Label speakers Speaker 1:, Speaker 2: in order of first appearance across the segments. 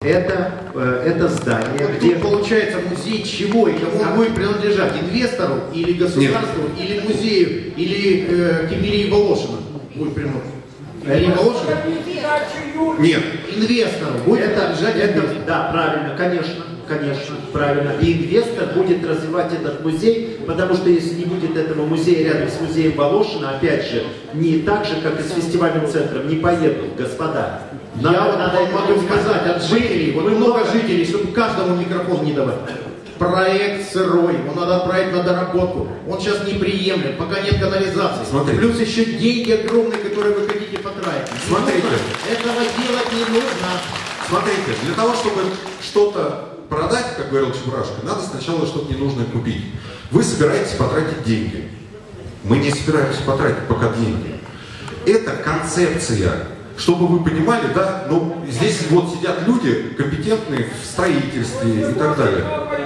Speaker 1: это здание,
Speaker 2: Вот
Speaker 1: где...
Speaker 2: тут получается музей чего и кому он будет принадлежать? Инвестору или государству, или музею, или Кемерии Волошина будет принадлежать? Или Волошина?
Speaker 1: Нет.
Speaker 2: Инвестору будет принадлежать.
Speaker 1: Да, правильно, конечно, правильно. И инвестор будет развивать этот музей, потому что если не будет этого музея рядом с музеем Волошина, опять же, не так же, как и с фестивальным центром, не поедут, господа.
Speaker 2: Я вот могу сказать от жителей, вот много жителей, чтобы каждому микрофон не давать. Проект сырой, его надо отправить на доработку. Он сейчас неприемлем, пока нет канализации.
Speaker 1: Смотрите.
Speaker 2: Плюс еще деньги огромные, которые вы хотите потратить.
Speaker 1: Смотрите.
Speaker 2: Этого делать не нужно.
Speaker 3: Смотрите, для того, чтобы что-то продать, как говорил Чебурашка, надо сначала что-то ненужное купить. Вы собираетесь потратить деньги. Мы не собираемся потратить пока деньги. Это концепция. Чтобы вы понимали, да, ну, здесь вот сидят люди, компетентные в строительстве и так далее.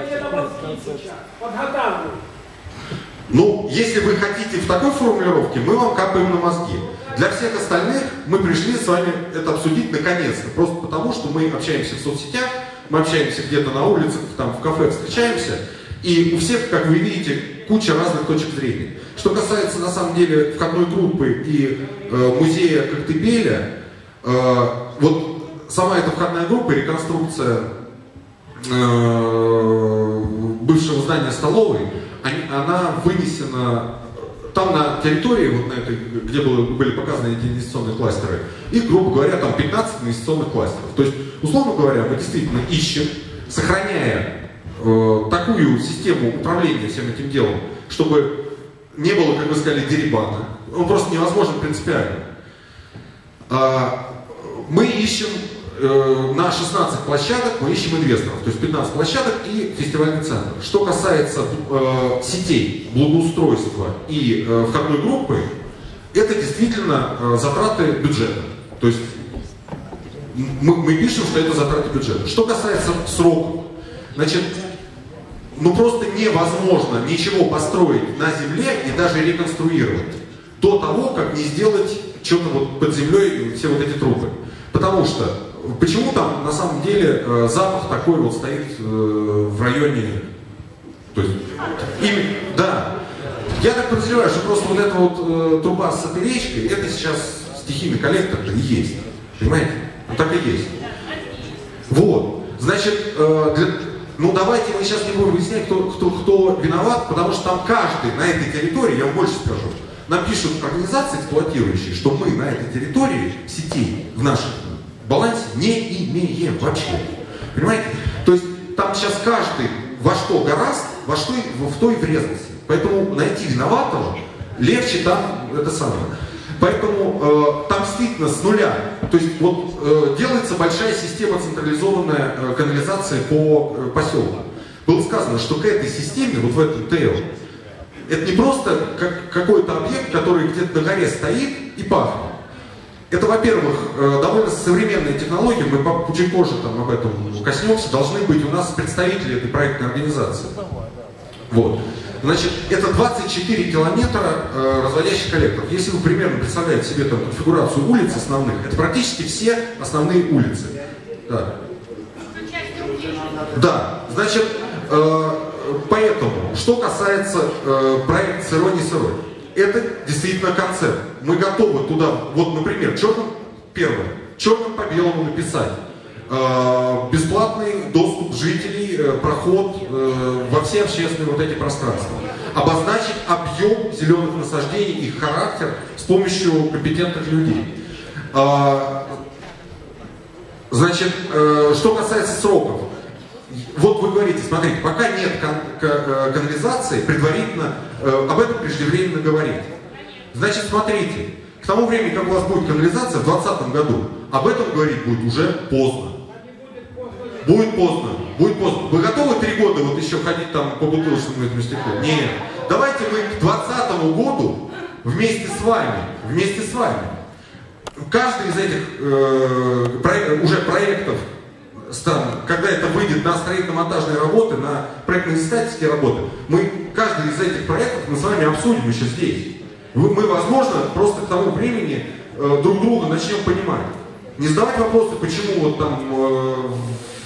Speaker 3: Ну, если вы хотите в такой формулировке, мы вам капаем на мозги. Для всех остальных мы пришли с вами это обсудить наконец-то. Просто потому, что мы общаемся в соцсетях, мы общаемся где-то на улицах, там в кафе встречаемся. И у всех, как вы видите, куча разных точек зрения. Что касается, на самом деле, входной группы и музея Коктебеля, вот сама эта входная группа, реконструкция бывшего здания столовой, она вынесена там на территории, вот на этой, где были показаны эти инвестиционные кластеры, и, грубо говоря, там 15 инвестиционных кластеров. То есть, условно говоря, мы действительно ищем, сохраняя такую систему управления всем этим делом, чтобы не было, как вы сказали, дерибана. Он просто невозможен принципиально. Мы ищем на 16 площадок, мы ищем инвесторов, то есть 15 площадок и фестивальный центр. Что касается сетей, благоустройства и входной группы, это действительно затраты бюджета. То есть мы пишем, что это затраты бюджета. Что касается сроков, значит, ну просто невозможно ничего построить на земле и даже реконструировать до того, как не сделать что-то вот под землей, все вот эти трубы. Потому что, почему там на самом деле запах такой вот стоит в районе, то есть, да, я так подозреваю, что просто вот эта вот труба с поперечкой, это сейчас стихийный коллектор и есть, понимаете? Ну так и есть. Вот, значит, ну давайте мы сейчас не будем выяснять, кто виноват, потому что там каждый на этой территории, я вам больше скажу, нам пишут организации эксплуатирующие, что мы на этой территории сетей в нашем балансе не имеем вообще. Понимаете? То есть там сейчас каждый во что гораст, в то и врезался. Поэтому найти виноватого легче там это самое. Поэтому там действительно с нуля. То есть вот делается большая система централизованная канализации по поселку. Было сказано, что к этой системе, вот в этом ТЭО, это не просто какой-то объект, который где-то на горе стоит и пахнет. Это, во-первых, довольно современные технологии, мы чуть позже там об этом коснемся, должны быть у нас представители этой проектной организации. Вот. Значит, это 24 километра разводящих коллекторов. Если вы примерно представляете себе там конфигурацию улиц основных, это практически все основные улицы. Да. Да, значит, поэтому, что касается проекта «Сырой, не сырой», это действительно концепт. Мы готовы туда, вот, например, черным по белому написать бесплатный доступ жителей, проход во все общественные вот эти пространства. Обозначить объем зеленых насаждений, их характер с помощью компетентных людей. Значит, что касается сроков. Вот вы говорите, смотрите, пока нет канализации, предварительно об этом преждевременно говорить. Значит, смотрите, к тому времени, как у вас будет канализация в 2020 году, об этом говорить будет уже поздно. Будет поздно, будет поздно. Вы готовы 3 года вот еще ходить там по бутылочному этому стеклу? Нет. Давайте мы к 2020 году вместе с вами, каждый из этих уже проектов, когда это выйдет на строительно-монтажные работы, на проектно-изыскательские работы, каждый из этих проектов мы с вами обсудим еще здесь. Мы, возможно, просто к тому времени друг друга начнем понимать. Не задавать вопросы, почему вот там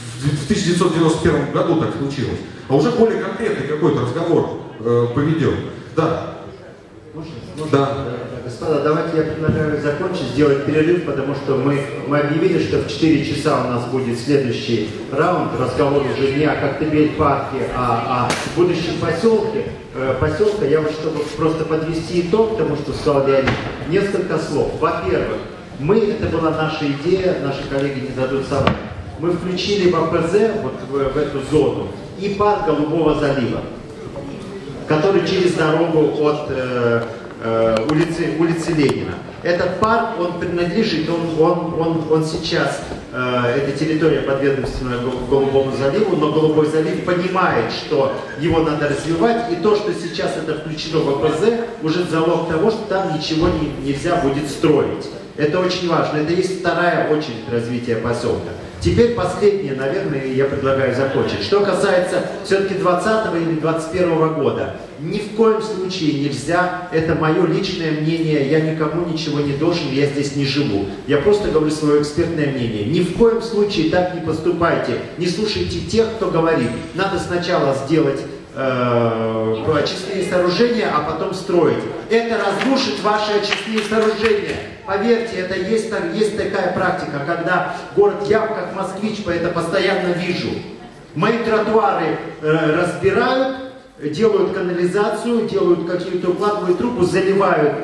Speaker 3: в 1991 году так случилось, а уже более конкретный какой-то разговор поведем. Да. Да.
Speaker 1: Господа, давайте я предлагаю закончить, сделать перерыв, потому что мы объявили, что в 4 часа у нас будет следующий раунд, разговор уже не о Коктебель-парке, а о будущем поселка. Я вот, чтобы просто подвести итог тому, что сказал Леонид, несколько слов. Во-первых, это была наша идея, наши коллеги не дадут соврать. Мы включили в АПЗ, вот в эту зону, и парк Голубого залива, который через дорогу от улицы Ленина. Этот парк, он принадлежит, он сейчас, эта территория подведомственная Голубому заливу, но Голубой залив понимает, что его надо развивать, и то, что сейчас это включено в АПЗ, уже залог того, что там ничего нельзя будет строить. Это очень важно, это есть вторая очередь развития поселка. Теперь последнее, наверное, я предлагаю закончить. Что касается все-таки 2020 или 2021 года, ни в коем случае нельзя, это мое личное мнение, я никому ничего не должен, я здесь не живу. Я просто говорю свое экспертное мнение. Ни в коем случае так не поступайте, не слушайте тех, кто говорит. Надо сначала сделать очистные сооружения, а потом строить. Это разрушит ваши очистные сооружения. Поверьте, это есть такая практика, когда город, я как москвич, это постоянно вижу. Мои тротуары разбирают, делают канализацию, делают какие-то, укладывают трубу, заливают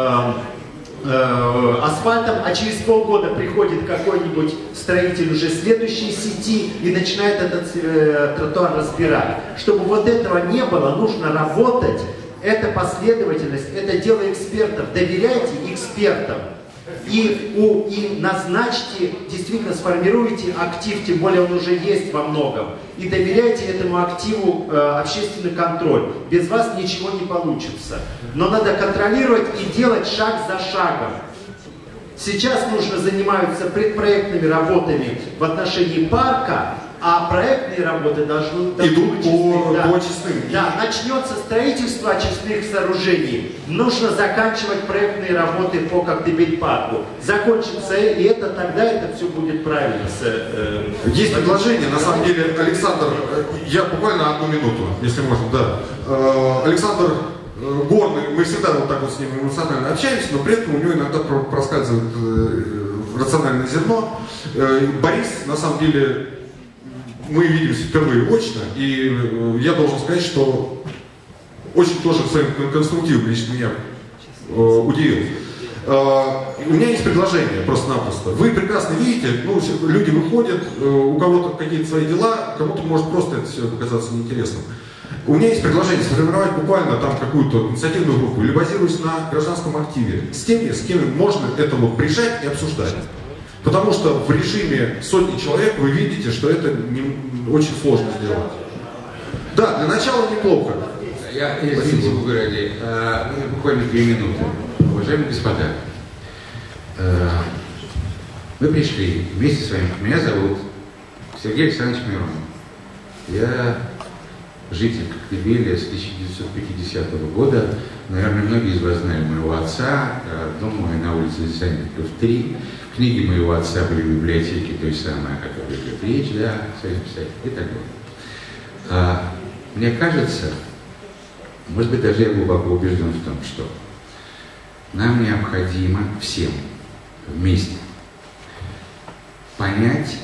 Speaker 1: асфальтом, а через полгода приходит какой-нибудь строитель уже следующей сети и начинает этот тротуар разбирать. Чтобы вот этого не было, нужно работать. Это последовательность, это дело экспертов. Доверяйте экспертам. И назначьте, действительно сформируйте актив, тем более он уже есть во многом. И доверяйте этому активу общественный контроль. Без вас ничего не получится. Но надо контролировать и делать шаг за шагом. Сейчас нужно заниматься предпроектными работами в отношении парка, а проектные работы должны быть
Speaker 3: очистным.
Speaker 1: Да, начнется строительство очистных сооружений. Нужно заканчивать проектные работы по Коктебель-парку. Закончится, и тогда это все будет правильно.
Speaker 3: Есть предложение, на самом деле, Александр, я буквально 1 минуту, если можно, да. Александр Горный, мы всегда вот так вот с ним эмоционально общаемся, но при этом у него иногда проскальзывает рациональное зерно. Борис, на самом деле, мы видимся впервые очно, и я должен сказать, что очень тоже своим конструктивом лично меня удивил. У меня есть предложение, просто-напросто. Вы прекрасно видите, люди выходят, у кого-то какие-то свои дела, кому-то может просто это все показаться неинтересным. У меня есть предложение сформировать буквально там какую-то инициативную группу, или базируясь на гражданском активе, с теми, с кем можно это вот прижать и обсуждать. Потому что в режиме сотни человек вы видите, что это очень сложно сделать. Да, для начала неплохо.
Speaker 4: Я извините, ради, буквально 2 минуты. Уважаемые господа, мы пришли вместе с вами. Меня зовут Сергей Александрович Миронов. Я житель Коктебеля с 1950 года. Наверное, многие из вас знали моего отца. Дом мой на улице Десантников 3. Книги моего отца были в библиотеке, той самой, о которой идет речь, да, Союз писателей и так далее. Мне кажется, может быть, даже я глубоко убежден в том, что нам необходимо всем вместе понять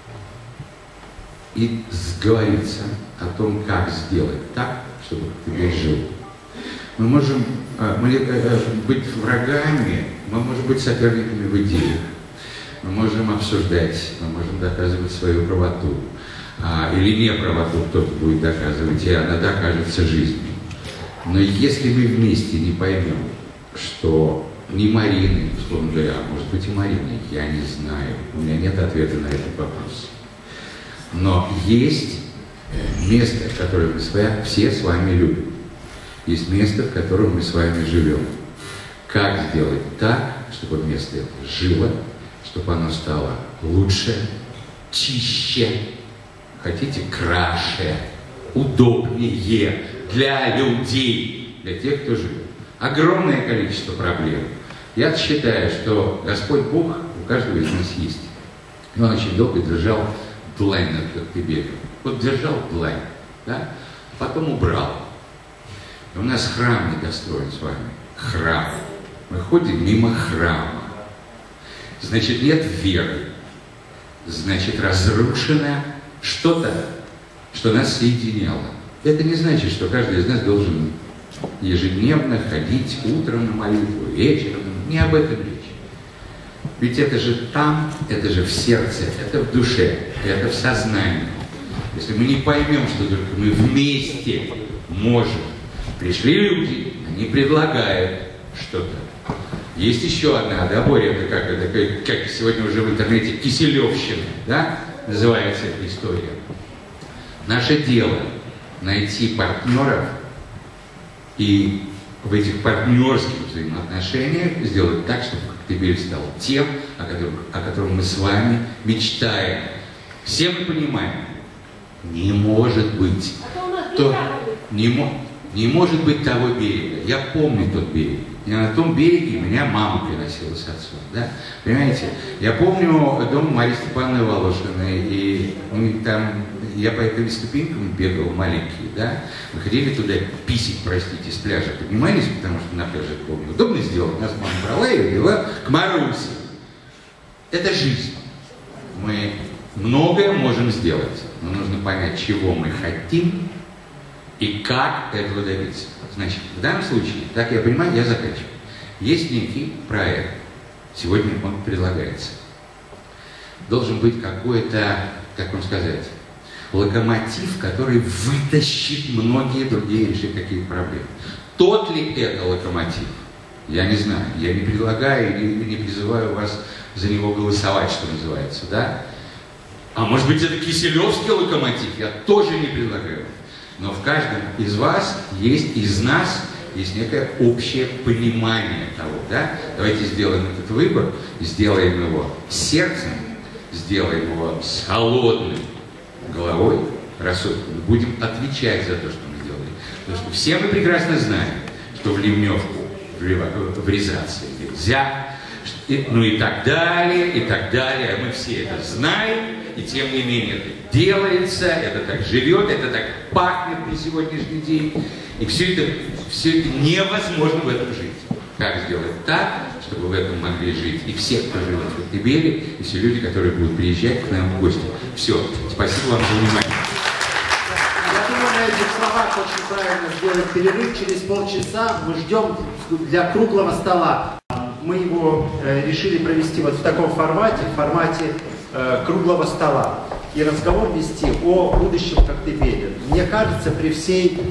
Speaker 4: и сговориться о том, как сделать так, чтобы Коктебель жил. Мы можем быть врагами, мы можем быть соперниками в идеях, мы можем обсуждать, мы можем доказывать свою правоту, или неправоту кто-то будет доказывать, и она докажется жизнью. Но если мы вместе не поймем, что не Марины, условно говоря, а может быть и Марины, я не знаю, у меня нет ответа на этот вопрос. Но есть место, которое мы все с вами любим. Есть место, в котором мы с вами живем. Как сделать так, чтобы место это жило, чтобы оно стало лучше, чище, хотите, краше, удобнее для людей, для тех, кто живет. Огромное количество проблем. Я считаю, что Господь Бог у каждого из нас есть. И Он очень долго держал длань над Коктебелем. Вот держал длань, да? Потом убрал. У нас храм недостроен с вами. Храм. Мы ходим мимо храма. Значит, нет веры. Значит, разрушено что-то, что нас соединяло. Это не значит, что каждый из нас должен ежедневно ходить утром на молитву, вечером. Не об этом речь. Ведь это же там, это же в сердце, это в душе, это в сознании. Если мы не поймем, что только мы вместе можем. Пришли люди, они предлагают что-то. Есть еще одна, да, Боря, это как сегодня уже в интернете Киселевщина, да, называется эта история. Наше дело найти партнеров и в этих партнерских взаимоотношениях сделать так, чтобы Коктебель стал тем, о котором мы с вами мечтаем. Все мы понимаем, не может быть, не может быть того берега. Я помню тот берег. И на том береге меня мама приносила с отцом. Да? Понимаете? Я помню дом Марии Степановны Волошиной, и там я по этим ступенькам бегал маленький, да? Мы ходили туда писить, простите, с пляжа. Поднимались, потому что на пляже это было неудобно сделать. Нас мама брала и вела к Марусе. Это жизнь. Мы многое можем сделать, но нужно понять, чего мы хотим и как этого добиться. Значит, в данном случае, так я понимаю, я заканчиваю. Есть некий проект. Сегодня он предлагается. Должен быть какой-то, как вам сказать, локомотив, который вытащит многие другие решить какие-то проблемы. Тот ли это локомотив? Я не знаю. Я не предлагаю и не призываю вас за него голосовать, что называется, да? А может быть, это Киселевский локомотив? Я тоже не предлагаю. Но в каждом из вас есть, из нас, есть некое общее понимание того, да? Давайте сделаем этот выбор, сделаем его с сердцем, сделаем его с холодной головой, рассудком. Будем отвечать за то, что мы сделали. Потому что все мы прекрасно знаем, что в ливневку врезаться нельзя, ну и так далее, и так далее. А мы все это знаем, и тем не менее это делается, это так живет, это так пахнет на сегодняшний день. И все это невозможно в этом жить. Как сделать так, чтобы в этом могли жить и все, кто живет в Коктебеле, и все люди, которые будут приезжать к нам в гости. Все. Спасибо вам за внимание.
Speaker 1: Я думаю, на этих словах очень правильно сделать перерыв. Через полчаса мы ждем для круглого стола. Мы его решили провести вот в таком формате, круглого стола. И разговор вести о будущем Коктебеля. Мне кажется, при всей,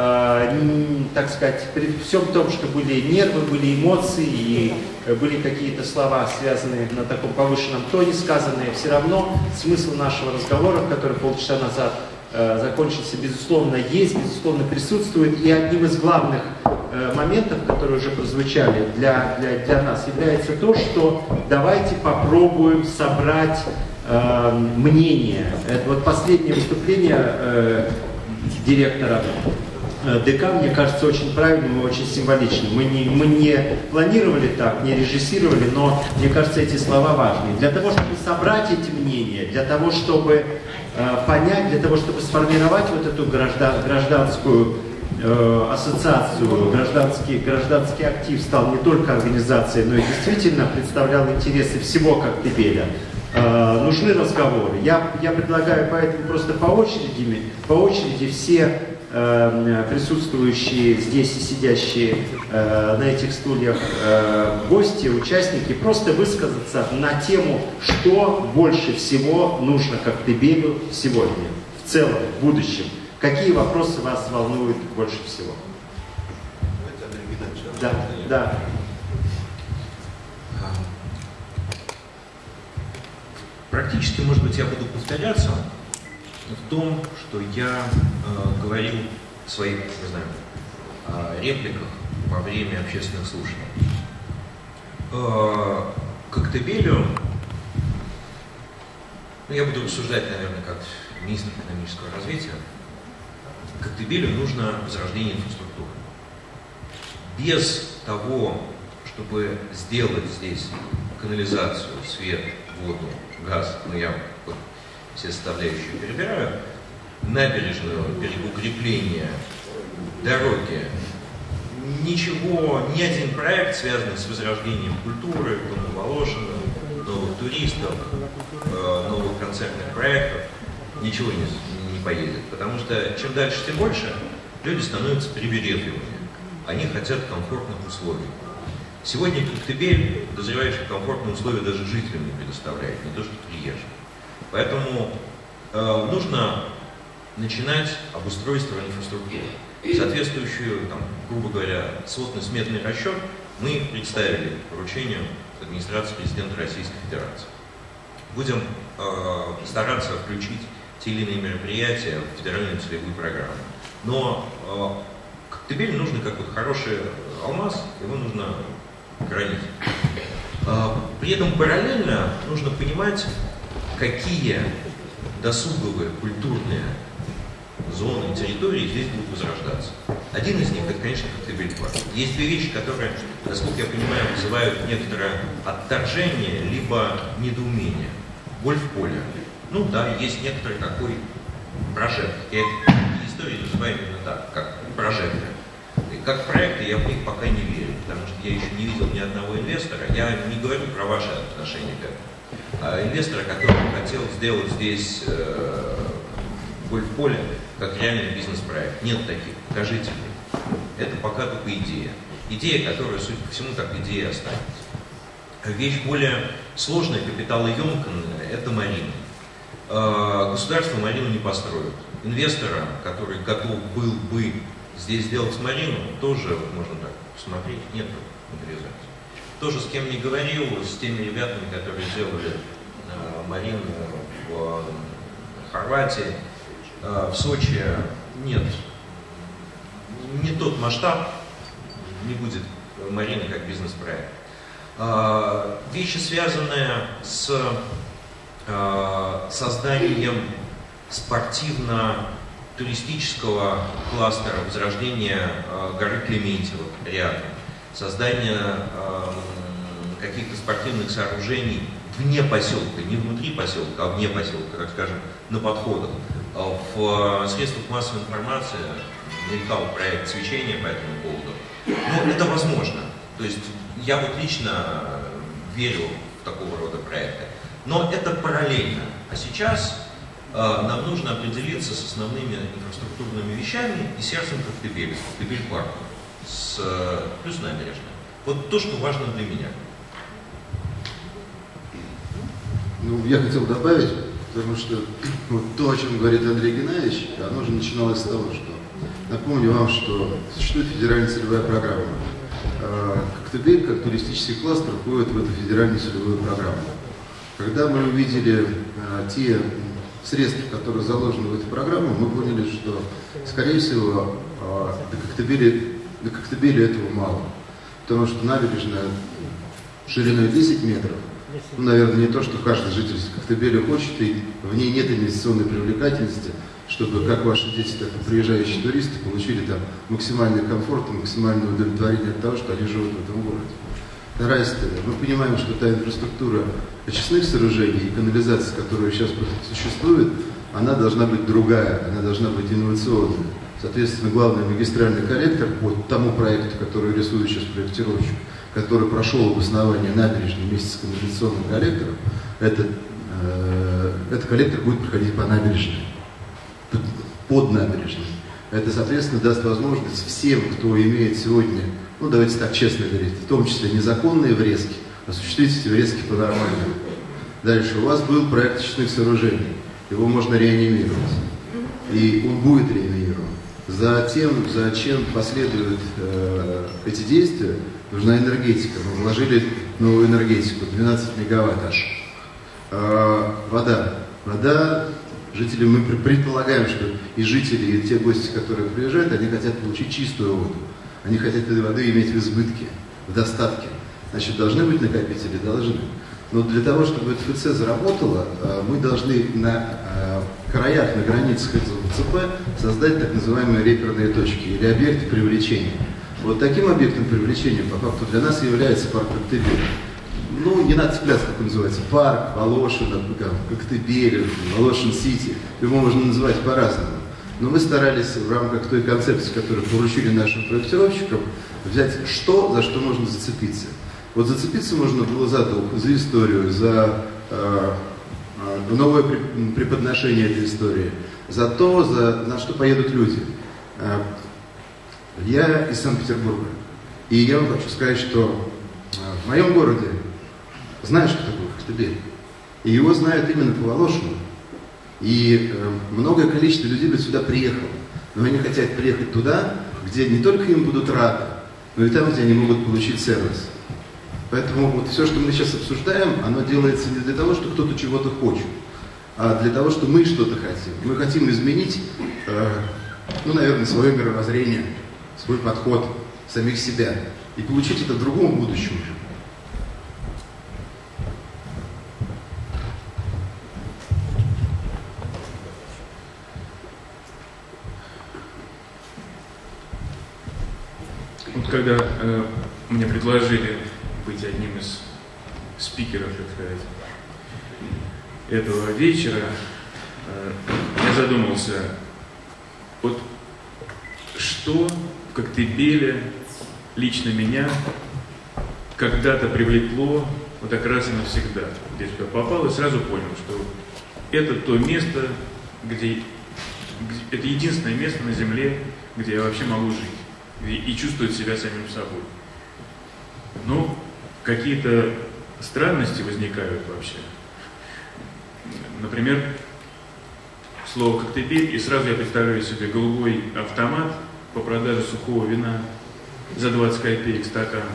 Speaker 1: так сказать, при всем том, что были нервы, были эмоции и были какие-то слова, связанные на таком повышенном тоне, сказанные, все равно смысл нашего разговора, который полчаса назад закончился, безусловно, есть, безусловно, присутствует. И одним из главных моментов, которые уже прозвучали для нас, является то, что давайте попробуем собрать мнение. Это вот последнее выступление директора ДК, мне кажется, очень правильным и очень символичным. Мы не планировали так, не режиссировали, но, мне кажется, эти слова важны. Для того, чтобы собрать эти мнения, для того, чтобы понять, для того, чтобы сформировать вот эту гражданскую ассоциацию, гражданский актив стал не только организацией, но и действительно представлял интересы всего Коктебеля. Нужны разговоры. Я предлагаю поэтому просто по очереди все присутствующие здесь и сидящие на этих стульях гости, участники, просто высказаться на тему, что больше всего нужно Коктебелю сегодня, в целом, в будущем. Какие вопросы вас волнуют больше всего? Да.
Speaker 5: Практически, может быть, я буду повторяться в том, что я говорил в своих, не знаю, репликах во время общественных слушаний. Коктебелю, я буду рассуждать, наверное, как министр экономического развития, Коктебелю нужно возрождение инфраструктуры. Без того, чтобы сделать здесь канализацию, свет, воду, газ, ну я все составляющие перебираю, набережную, берегоукрепления, дороги, ничего, ни один проект, связанный с возрождением культуры, Дома Волошина, новых туристов, новых концертных проектов, ничего не поедет. Потому что чем дальше, тем больше люди становятся привередливыми. Они хотят комфортных условий. Сегодня Коктебель, подозреваю, что комфортные условия даже жителям не предоставляет, не то что приезжим. Поэтому нужно начинать обустройство инфраструктуры. Соответствующую, там, грубо говоря, сводно-сметный расчет мы представили поручению администрации президента Российской Федерации. Будем стараться включить те или иные мероприятия в федеральную целевую программу. Но Коктебель нужно как вот хороший алмаз, его нужно хранить. При этом параллельно нужно понимать, какие досуговые, культурные зоны, территории здесь будут возрождаться. Один из них, это, конечно, Коктебель-парк. Есть две вещи, которые, насколько я понимаю, вызывают некоторое отторжение, либо недоумение. Гольф-поле. Ну да, есть некоторый такой прожект. Я эти истории называю именно так, как прожекты. И как проекты я в них пока не верю, потому что я еще не видел ни одного инвестора. Я не говорю про ваши отношения к этому. А инвестора, который хотел сделать здесь гольф-поле как реальный бизнес-проект. Нет таких. Покажите мне. Это пока только идея. Идея, которая, судя по всему, как идея останется. Вещь более сложная, капиталоемкая, это марина. Государство марину не построит. Инвестора, который готов был бы здесь сделать марину, тоже, можно так посмотреть, нет мобилизации. Тоже с кем не говорил, с теми ребятами, которые делали марину в Хорватии, в Сочи, нет. Не тот масштаб, не будет марины как бизнес-проект. Вещи, связанные с созданием спортивно-туристического кластера, возрождения горы Клементьево рядом, создание каких-то спортивных сооружений вне поселка, не внутри поселка, а вне поселка, так скажем, на подходах. В средствах массовой информации мелькал проект свечения по этому поводу. Но это возможно. То есть я вот лично верю в такого рода проекты. Но это параллельно. А сейчас нам нужно определиться с основными инфраструктурными вещами и сердцем Коктебеля, с Коктебель-парком, плюс набережной. Вот то, что важно для меня.
Speaker 6: Ну, я хотел добавить, потому что вот то, о чем говорит Андрей Геннадьевич, оно же начиналось с того, что напомню вам, что существует федеральная целевая программа. Коктебель, как туристический кластер, входит в эту федеральную целевую программу. Когда мы увидели те средства, которые заложены в эту программу, мы поняли, что, скорее всего, до Коктебеля этого мало. Потому что набережная шириной 10 метров, ну, наверное, не то, что каждый житель Коктебеля хочет, и в ней нет инвестиционной привлекательности, чтобы как ваши дети, так и приезжающие туристы получили там максимальный комфорт и максимальное удовлетворение от того, что они живут в этом городе. Вторая история. Мы понимаем, что та инфраструктура очистных сооружений и канализации, которая сейчас существует, она должна быть другая, она должна быть инновационной. Соответственно, главный магистральный коллектор по тому проекту, который рисует сейчас проектировщик, который прошел обоснование набережной вместе с канализационным коллектором, этот коллектор будет проходить по набережной, под набережной. Это, соответственно, даст возможность всем, кто имеет сегодня, ну давайте так честно говорить, в том числе незаконные врезки, осуществить эти врезки по-нормальному. Дальше у вас был проект очистных сооружений, его можно реанимировать, и он будет реанимирован. Затем, зачем последуют эти действия, нужна энергетика. Мы вложили новую энергетику, 12 мегаватт аж. Вода, жители, мы предполагаем, что и жители, и те гости, которые приезжают, они хотят получить чистую воду. Они хотят этой воды иметь в избытке, в достатке. Значит, должны быть накопители? Должны. Но для того, чтобы ФЦ заработало, мы должны на краях, на границах этого ЦП создать так называемые реперные точки или объекты привлечения. Вот таким объектом привлечения по факту для нас является парк Коктебель. ну, не надо цепляться, как он называется, парк, Волошин, Коктебель, Волошин-Сити. Его можно называть по-разному. Но мы старались в рамках той концепции, которую поручили нашим проектировщикам, взять за что можно зацепиться. Вот зацепиться можно было за дух, за историю, за новое преподношение этой истории, за то, на что поедут люди. Я из Санкт-Петербурга, и я вам хочу сказать, что в моем городе знают, что такое Коктебель, и его знают именно по Волошину. И многое количество людей бы сюда приехало, но они хотят приехать туда, где не только им будут рады, но и там, где они могут получить сервис. Поэтому вот все, что мы сейчас обсуждаем, оно делается не для того, что кто-то чего-то хочет, а для того, что мы что-то хотим. Мы хотим изменить, ну, наверное, свое мировоззрение, свой подход, самих себя, и получить это в другом будущем.
Speaker 7: Вот когда мне предложили быть одним из спикеров, так сказать, этого вечера, я задумался, вот что в Коктебеле лично меня когда-то привлекло вот так раз и навсегда. Где я попал и сразу понял, что это то место, где это единственное место на земле, где я вообще могу жить и чувствовать себя самим собой. Но какие-то странности возникают вообще. Например, слово «Коктебель», и сразу я представляю себе голубой автомат по продаже сухого вина за 20 копеек стакан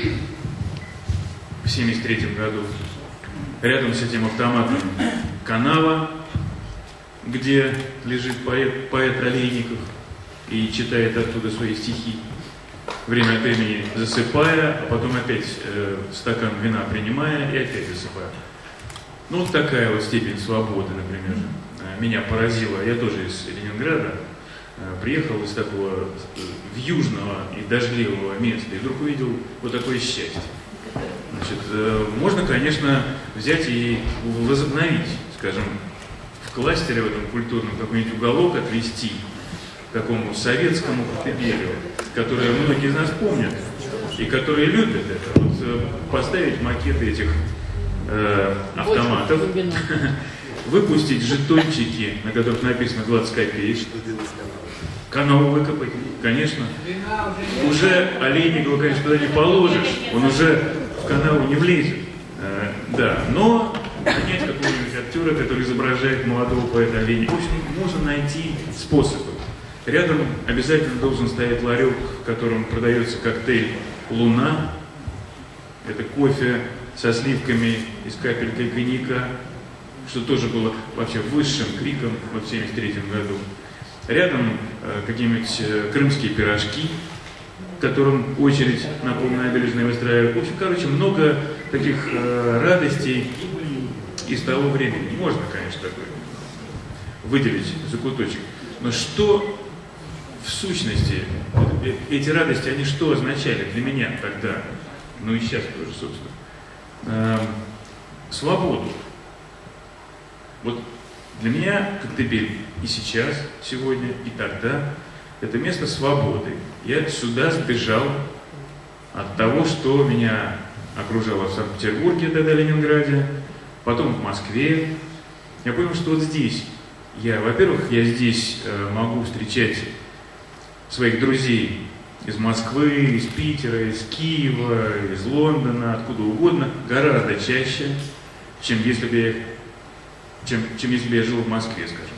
Speaker 7: в 1973 году. Рядом с этим автоматом канава, где лежит поэт Олейников и читает оттуда свои стихи, время от времени засыпая, а потом опять стакан вина принимая и опять засыпая. Ну, вот такая вот степень свободы, например, меня поразила. Я тоже из Ленинграда, приехал из такого вьюжного и дождливого места, и вдруг увидел вот такое счастье. Значит, можно, конечно, взять и возобновить, скажем, в кластере, в этом культурном, какой-нибудь уголок отвести к такому советскому Коктебелю, который многие из нас помнят, и которые любят это. Вот поставить макеты этих автоматов, выпустить жетончики, на которых написано 20 копеек, канаву выкопать, конечно. Уже Олейникова, конечно, туда не положишь, он уже в канаву не влезет. Да, но нанять какого-нибудь актера, который изображает молодого поэта Олейникова. В общем, можно найти способы. Рядом обязательно должен стоять ларек, в котором продается коктейль «Луна». Это кофе со сливками и с капелькой коньяка, что тоже было вообще высшим криком в 1973 году. Рядом какие-нибудь крымские пирожки, которым очередь на полнабережной выстраивают. В общем, короче, много таких радостей из того времени. Не можно, конечно, такое выделить закуточек. Но что в сущности, эти радости, они что означали для меня тогда, ну и сейчас тоже, собственно? Свободу. Вот для меня Коктебель и сейчас, сегодня, и тогда это место свободы. Я сюда сбежал от того, что меня окружало в Санкт-Петербурге, тогда Ленинграде, потом в Москве. Я понял, что вот здесь во-первых, я здесь могу встречать своих друзей из Москвы, из Питера, из Киева, из Лондона, откуда угодно, гораздо чаще, чем если бы я жил в Москве, скажем.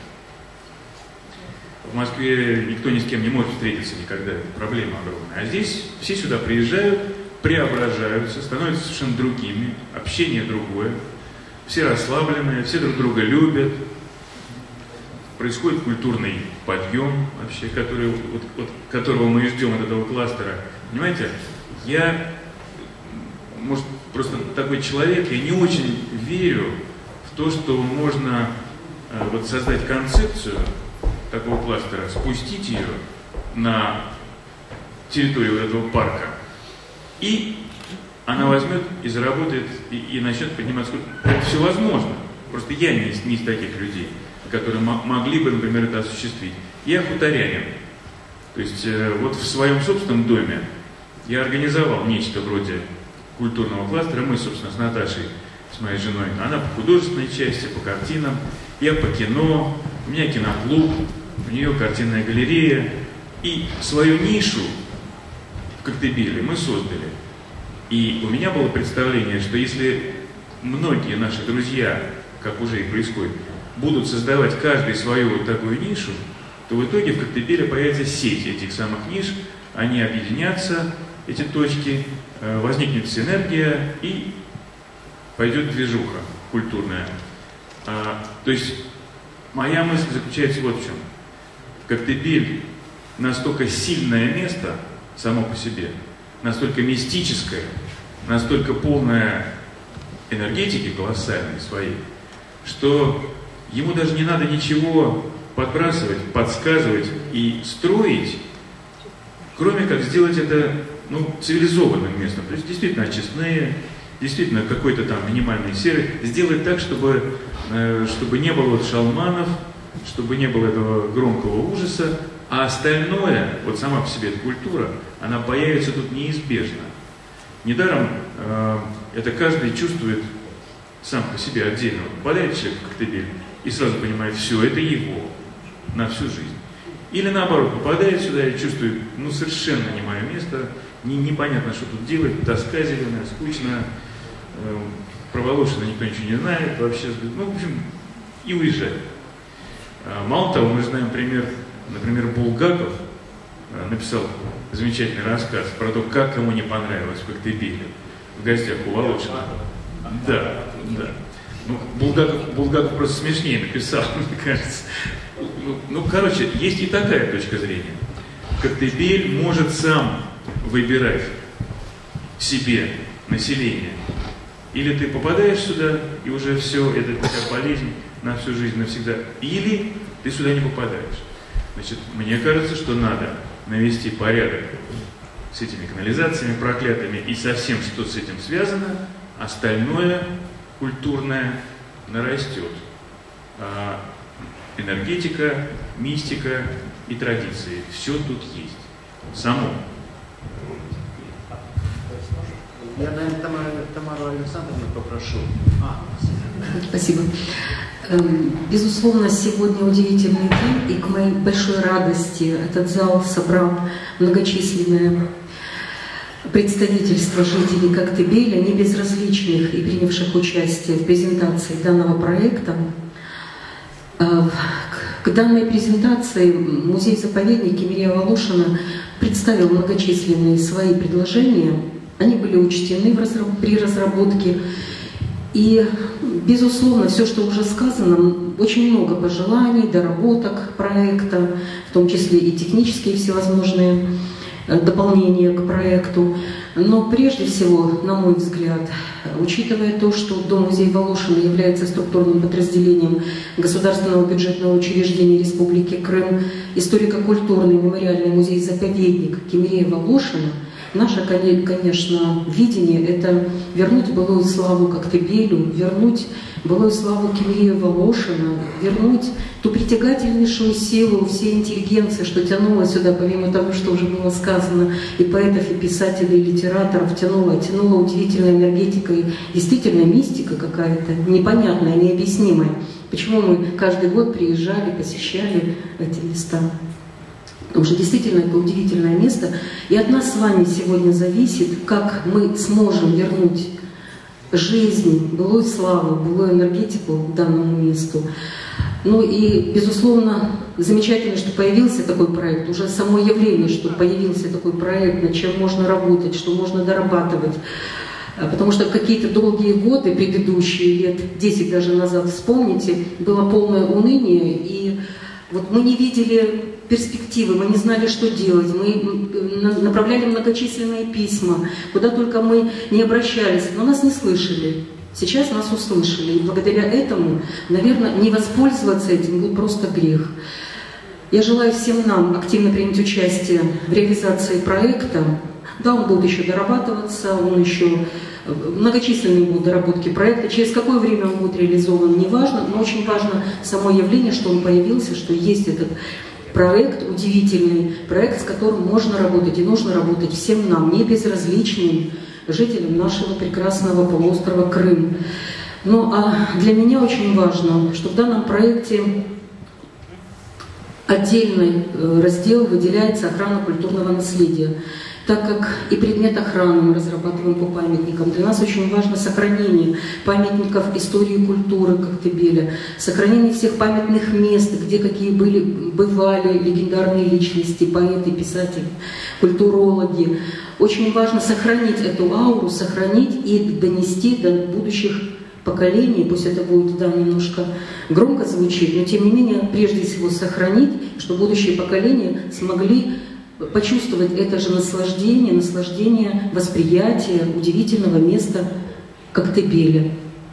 Speaker 7: В Москве никто ни с кем не может встретиться никогда, это проблема огромная. А здесь все сюда приезжают, преображаются, становятся совершенно другими, общение другое, все расслабленные, все друг друга любят. Происходит культурный подъем, вообще, которого мы ждем от этого кластера. Понимаете, я, может, просто такой человек, я не очень верю в то, что можно вот создать концепцию такого кластера, спустить ее на территорию этого парка и она возьмет и заработает, и начнет подниматься. Это все возможно. Просто я не из таких людей, которые могли бы, например, это осуществить. Я хуторянин. То есть вот в своем собственном доме я организовал нечто вроде культурного кластера. Мы, собственно, с Наташей, с моей женой, она по художественной части, по картинам, я по кино, у меня киноклуб, у нее картинная галерея. И свою нишу в Коктебеле мы создали. И у меня было представление, что если многие наши друзья, как уже и происходит, будут создавать каждый свою вот такую нишу, то в итоге в Коктебеле появится сеть этих самых ниш, они объединятся, эти точки, возникнет синергия и пойдет движуха культурная. То есть моя мысль заключается вот в чем. Коктебель настолько сильное место само по себе, настолько мистическое, настолько полное энергетики колоссальной своей, что ему даже не надо ничего подбрасывать, подсказывать и строить, кроме как сделать это цивилизованным местом. То есть действительно очистные, действительно какой-то там минимальный сервис, сделать так, чтобы не было шалманов, чтобы не было этого громкого ужаса, а остальное, вот сама по себе эта культура, она появится тут неизбежно. Недаром это каждый чувствует сам по себе отдельно. Попадает человек в Коктебель и сразу понимает, все, это его на всю жизнь. Или наоборот, попадает сюда и чувствует, совершенно не мое место, непонятно, что тут делать, тоска зеленая, скучно, про Волошина никто ничего не знает, вообще, в общем, и уезжает. Мало того, мы знаем пример, например, Булгаков написал замечательный рассказ про то, как ему не понравилось в Коктебеле, в гостях у Волошина. Да. Булгаков просто смешнее написал, мне кажется. Короче, есть и такая точка зрения. Коктебель может сам выбирать себе население. Или ты попадаешь сюда, и уже все, это такая болезнь на всю жизнь, навсегда. Или ты сюда не попадаешь. Значит, мне кажется, что надо навести порядок с этими канализациями проклятыми и со всем, что с этим связано, остальное культурное нарастет. Энергетика, мистика и традиции. Все тут есть. Само.
Speaker 1: Я, наверное, Тамару Александровну попрошу.
Speaker 8: Спасибо. Безусловно, сегодня удивительный день, и к моей большой радости этот зал собрал многочисленное представительство жителей Коктебеля, не безразличных и принявших участие в презентации данного проекта. К данной презентации музей-заповедник Кимирия Волошина представил многочисленные свои предложения. Они были учтены при разработке. И, безусловно, все, что уже сказано, очень много пожеланий, доработок проекта, в том числе и технические всевозможные дополнения к проекту. Но прежде всего, на мой взгляд, учитывая то, что Дом-музей Волошина является структурным подразделением Государственного бюджетного учреждения Республики Крым, историко-культурный мемориальный музей-заповедник Кимирия Волошина, наше, конечно, видение – это вернуть былую славу Коктебелю, вернуть былую славу Кимирия Волошина, вернуть ту притягательнейшую силу всей интеллигенции, что тянуло сюда, помимо того, что уже было сказано, и поэтов, и писателей, и литераторов, тянула удивительная энергетика и действительно мистика какая-то, непонятная, необъяснимая. Почему мы каждый год приезжали, посещали эти места? Потому что действительно это удивительное место. И от нас с вами сегодня зависит, как мы сможем вернуть жизнь, былую славу, былую энергетику данному месту. Ну и, безусловно, замечательно, что появился такой проект. Уже само явление, что появился такой проект, над чем можно работать, что можно дорабатывать. Потому что какие-то долгие годы, предыдущие, лет 10 даже назад, вспомните, было полное уныние. И вот мы не видели перспективы, мы не знали, что делать, мы направляли многочисленные письма, куда только мы не обращались, но нас не слышали. Сейчас нас услышали, и благодаря этому, наверное, не воспользоваться этим был просто грех. Я желаю всем нам активно принять участие в реализации проекта, Да, он будет еще дорабатываться, он еще многочисленные будут доработки проекта. Через какое время он будет реализован, не важно, но очень важно само явление, что он появился, что есть этот проект, удивительный проект, с которым можно работать и нужно работать всем нам, не безразличным жителям нашего прекрасного полуострова Крым. Ну а для меня очень важно, что в данном проекте отдельный раздел выделяется охрана культурного наследия, так как и предмет охраны мы разрабатываем по памятникам. Для нас очень важно сохранение памятников истории и культуры Коктебеля, сохранение всех памятных мест, где какие бывали легендарные личности, поэты, писатели, культурологи. Очень важно сохранить эту ауру, сохранить и донести до будущих поколений, пусть это будет, да, немножко громко звучит, но тем не менее, прежде всего сохранить, чтобы будущие поколения смогли почувствовать это же наслаждение восприятия удивительного места Коктебеля.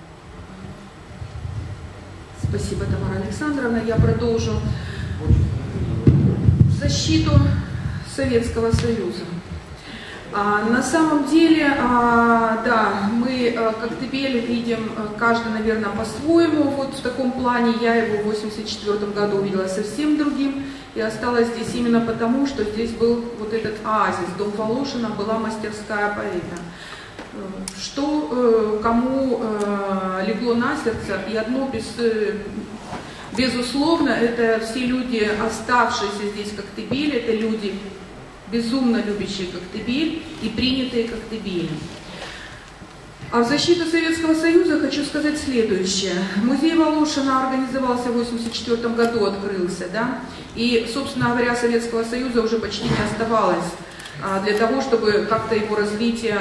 Speaker 9: Спасибо, Тамара Александровна. Я продолжу защиту Советского Союза. На самом деле, да, мы Коктебель видим каждый, наверное, по-своему. Вот в таком плане я его в 1984 году увидела совсем другим. И осталась здесь именно потому, что здесь был вот этот оазис. Дом Волошина, была мастерская поэта. Что кому легло на сердце, и одно безусловно, это все люди, оставшиеся здесь в Коктебеле, это люди, безумно любящие Коктебель и принятые Коктебелем. А в защиту Советского Союза хочу сказать следующее. Музей Волошина организовался в 1984 году, открылся, да, и, собственно говоря, Советского Союза уже почти не оставалось для того, чтобы как-то его развитие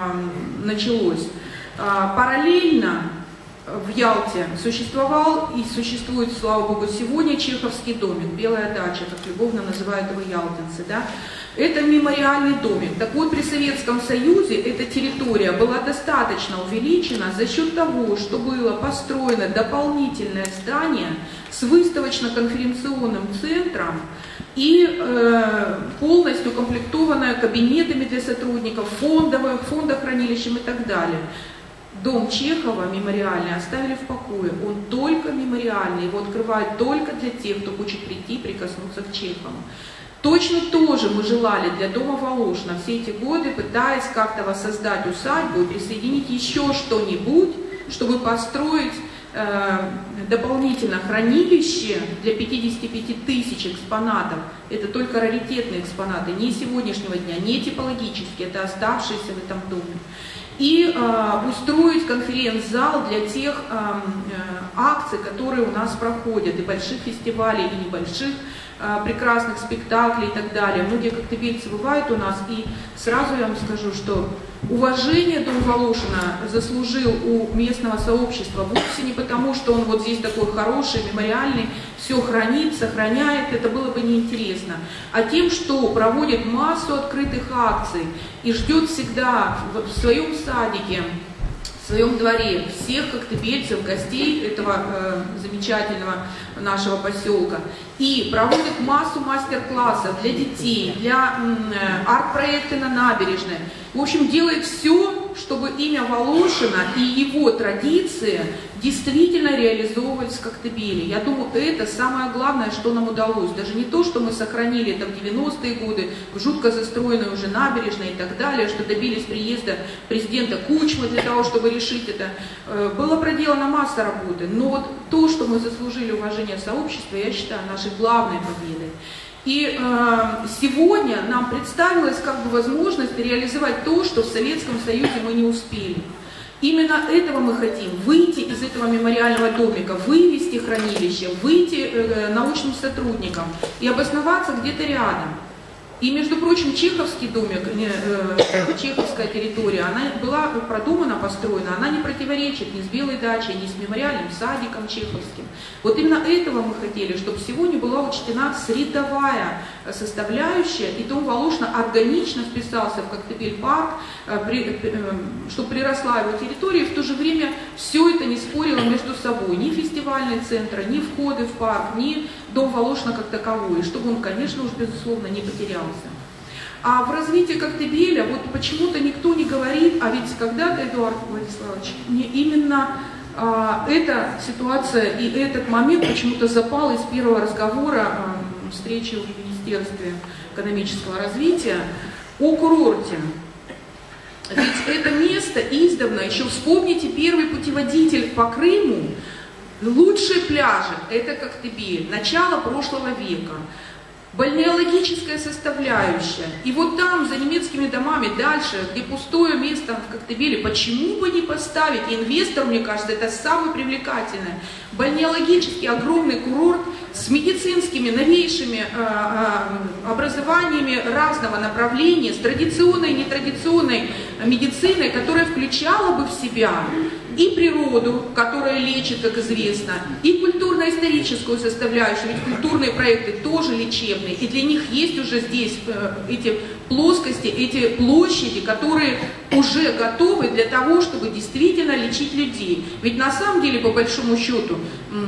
Speaker 9: началось. Параллельно в Ялте существовал и существует, слава богу, сегодня Чеховский домик, Белая дача, как любовно называют его ялтинцы, да. Это мемориальный домик. Так вот, при Советском Союзе эта территория была достаточно увеличена за счет того, что было построено дополнительное здание с выставочно-конференционным центром и полностью укомплектованное кабинетами для сотрудников, фондохранилищем и так далее. Дом Чехова мемориальный оставили в покое. Он только мемориальный, его открывают только для тех, кто хочет прийти и прикоснуться к Чехову. Точно тоже мы желали для дома Волошина все эти годы, пытаясь как-то воссоздать усадьбу и присоединить еще что-нибудь, чтобы построить дополнительно хранилище для 55 тысяч экспонатов. Это только раритетные экспонаты, не сегодняшнего дня, не типологические, это оставшиеся в этом доме. И устроить конференц-зал для тех акций, которые у нас проходят, и больших фестивалей, и небольших, прекрасных спектаклей и так далее. Многие коктебельцы бывают у нас, и сразу я вам скажу, что уважение дом Волошина заслужил у местного сообщества вовсе не потому, что он вот здесь такой хороший, мемориальный, все хранит, сохраняет, это было бы неинтересно, а тем, что проводит массу открытых акций и ждет всегда в своем садике, в своем дворе всех коктебельцев, гостей этого замечательного нашего поселка, и проводит массу мастер-классов для детей, для арт-проекты на набережной. В общем, делает все, чтобы имя Волошина и его традиции действительно реализовывались в Коктебеле. Я думаю, это самое главное, что нам удалось. Даже не то, что мы сохранили это в 90-е годы, жутко застроенной уже набережной и так далее, что добились приезда президента Кучмы для того, чтобы решить это. Была проделана масса работы, но вот то, что мы заслужили уважение сообщества, я считаю нашей главной победой. И сегодня нам представилась как бы возможность реализовать то, что в Советском Союзе мы не успели. Именно этого мы хотим, выйти из этого мемориального домика, вывести хранилище, выйти научным сотрудникам и обосноваться где-то рядом. И, между прочим, Чеховский домик, чеховская территория, она была продумана, построена, она не противоречит ни с Белой дачей, ни с мемориальным садиком чеховским. Вот именно этого мы хотели, чтобы сегодня была учтена средовая составляющая, и дом Волошина органично вписался в Коктебель-парк, чтобы приросла его территория, и в то же время все это не спорило между собой, ни фестивальные центры, ни входы в парк, ни дом Волошина как таковой, чтобы он, конечно уж, безусловно, не потерялся. А в развитии Коктебеля вот почему-то никто не говорит, а ведь когда-то, Эдуард Владиславович, мне именно эта ситуация и этот момент почему-то запал из первого разговора встречи в Министерстве экономического развития о курорте. Ведь это место издавна, еще вспомните первый путеводитель по Крыму, лучшие пляжи – это Коктебель, начало прошлого века. Бальнеологическая составляющая. И вот там, за немецкими домами, дальше, где пустое место в Коктебеле, почему бы не поставить? Инвестор, мне кажется, это самое привлекательное. Бальнеологический огромный курорт с медицинскими, новейшими образованиями разного направления, с традиционной и нетрадиционной медициной, которая включала бы в себя и природу, которая лечит, как известно, и культурно-историческую составляющую, ведь культурные проекты тоже лечебные, и для них есть уже здесь эти плоскости, эти площади, которые уже готовы для того, чтобы действительно лечить людей. Ведь на самом деле, по большому счету,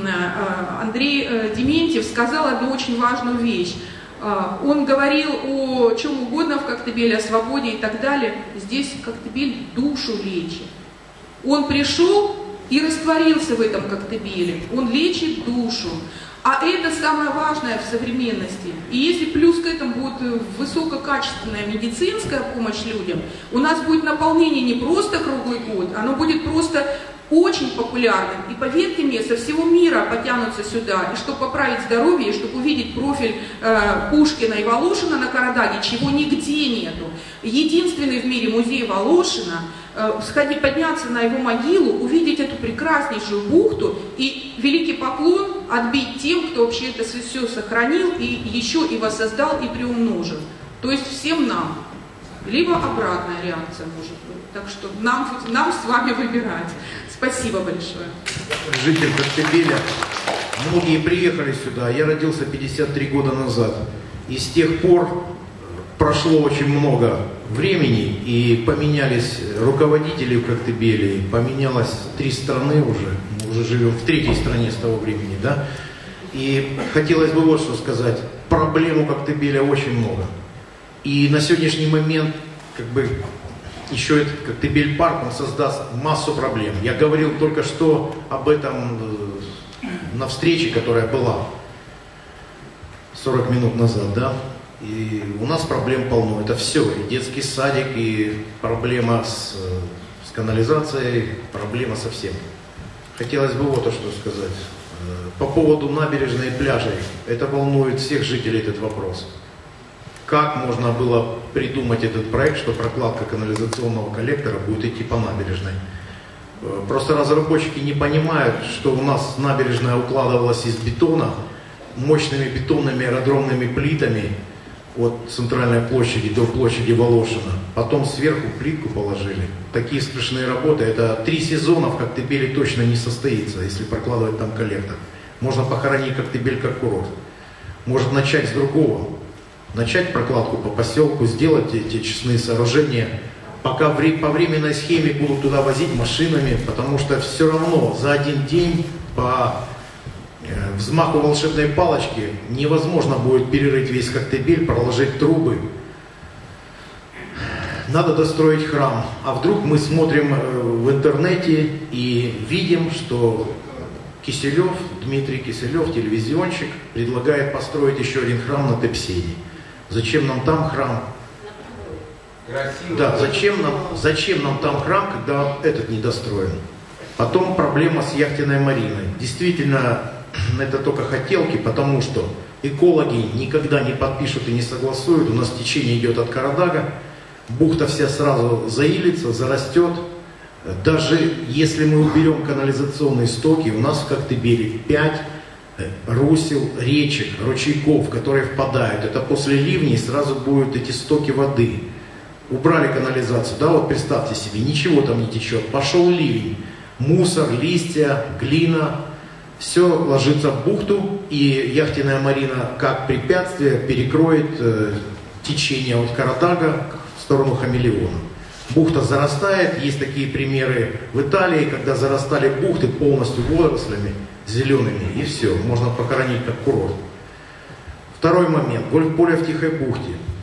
Speaker 9: Андрей Дементьев сказал одну очень важную вещь. Он говорил о чем угодно в Коктебеле, о свободе и так далее. Здесь Коктебель душу лечит. Он пришел и растворился в этом Коктебеле. Он лечит душу. А это самое важное в современности. И если плюс к этому будет высококачественная медицинская помощь людям, у нас будет наполнение не просто круглый год, оно будет просто очень популярным. И поверьте мне, со всего мира потянутся сюда, и чтобы поправить здоровье, и чтобы увидеть профиль Пушкина и Волошина на Карадаге, чего нигде нету. Единственный в мире музей Волошина, сходить, подняться на его могилу, увидеть эту прекраснейшую бухту и великий поклон отбить тем, кто вообще это все сохранил и еще и воссоздал и приумножил. То есть всем нам. Либо обратная реакция может быть. Так что нам с вами выбирать. Спасибо большое.
Speaker 2: Житель Коктебеля. Многие приехали сюда. Я родился 53 года назад. И с тех пор прошло очень много времени, и поменялись руководители в Коктебеле, и поменялось 3 страны уже. Мы уже живем в 3-й стране с того времени, да? И хотелось бы вот что сказать. Проблем у Коктебеля очень много. И на сегодняшний момент, как бы, еще этот Коктебель-парк, он создаст массу проблем. Я говорил только что об этом на встрече, которая была 40 минут назад, да? И у нас проблем полно. Это все. И детский садик, и проблема с канализацией, проблема со всем. Хотелось бы вот что сказать. По поводу набережной и пляжей. Это волнует всех жителей, этот вопрос. Как можно было придумать этот проект, что прокладка канализационного коллектора будет идти по набережной? Просто разработчики не понимают, что у нас набережная укладывалась из бетона, мощными бетонными аэродромными плитами от центральной площади до площади Волошина. Потом сверху плитку положили. Такие страшные работы. Это 3 сезона в Коктебеле точно не состоится, если прокладывать там коллектор. Можно похоронить Коктебель как курорт. Может начать с другого. Начать прокладку по поселку, сделать эти честные сооружения, пока по временной схеме будут туда возить машинами, потому что все равно за один день по взмаху волшебной палочки невозможно будет перерыть весь Коктебель, проложить трубы. Надо достроить храм. А вдруг мы смотрим в интернете и видим, что Киселев, Дмитрий Киселев, телевизионщик, предлагает построить еще один храм на Тепсине. Зачем нам там храм?
Speaker 4: Красиво.
Speaker 2: Да, зачем нам там храм, когда этот недостроен? Потом проблема с яхтенной мариной. Действительно, это только хотелки, потому что экологи никогда не подпишут и не согласуют. У нас течение идет от Карадага, бухта вся сразу заилится, зарастет. Даже если мы уберем канализационные стоки, у нас в Коктебеле 5 русел, речек, ручейков, которые впадают. Это после ливней сразу будут эти стоки воды. Убрали канализацию, да, вот представьте себе, ничего там не течет. Пошел ливень, мусор, листья, глина, все ложится в бухту, и яхтенная марина как препятствие перекроет течение от Карадага в сторону Хамелеона. Бухта зарастает, есть такие примеры в Италии, когда зарастали бухты полностью водорослями зелеными, и все, можно похоронить как курорт. Второй момент, гольф-поле в Тихой бухте.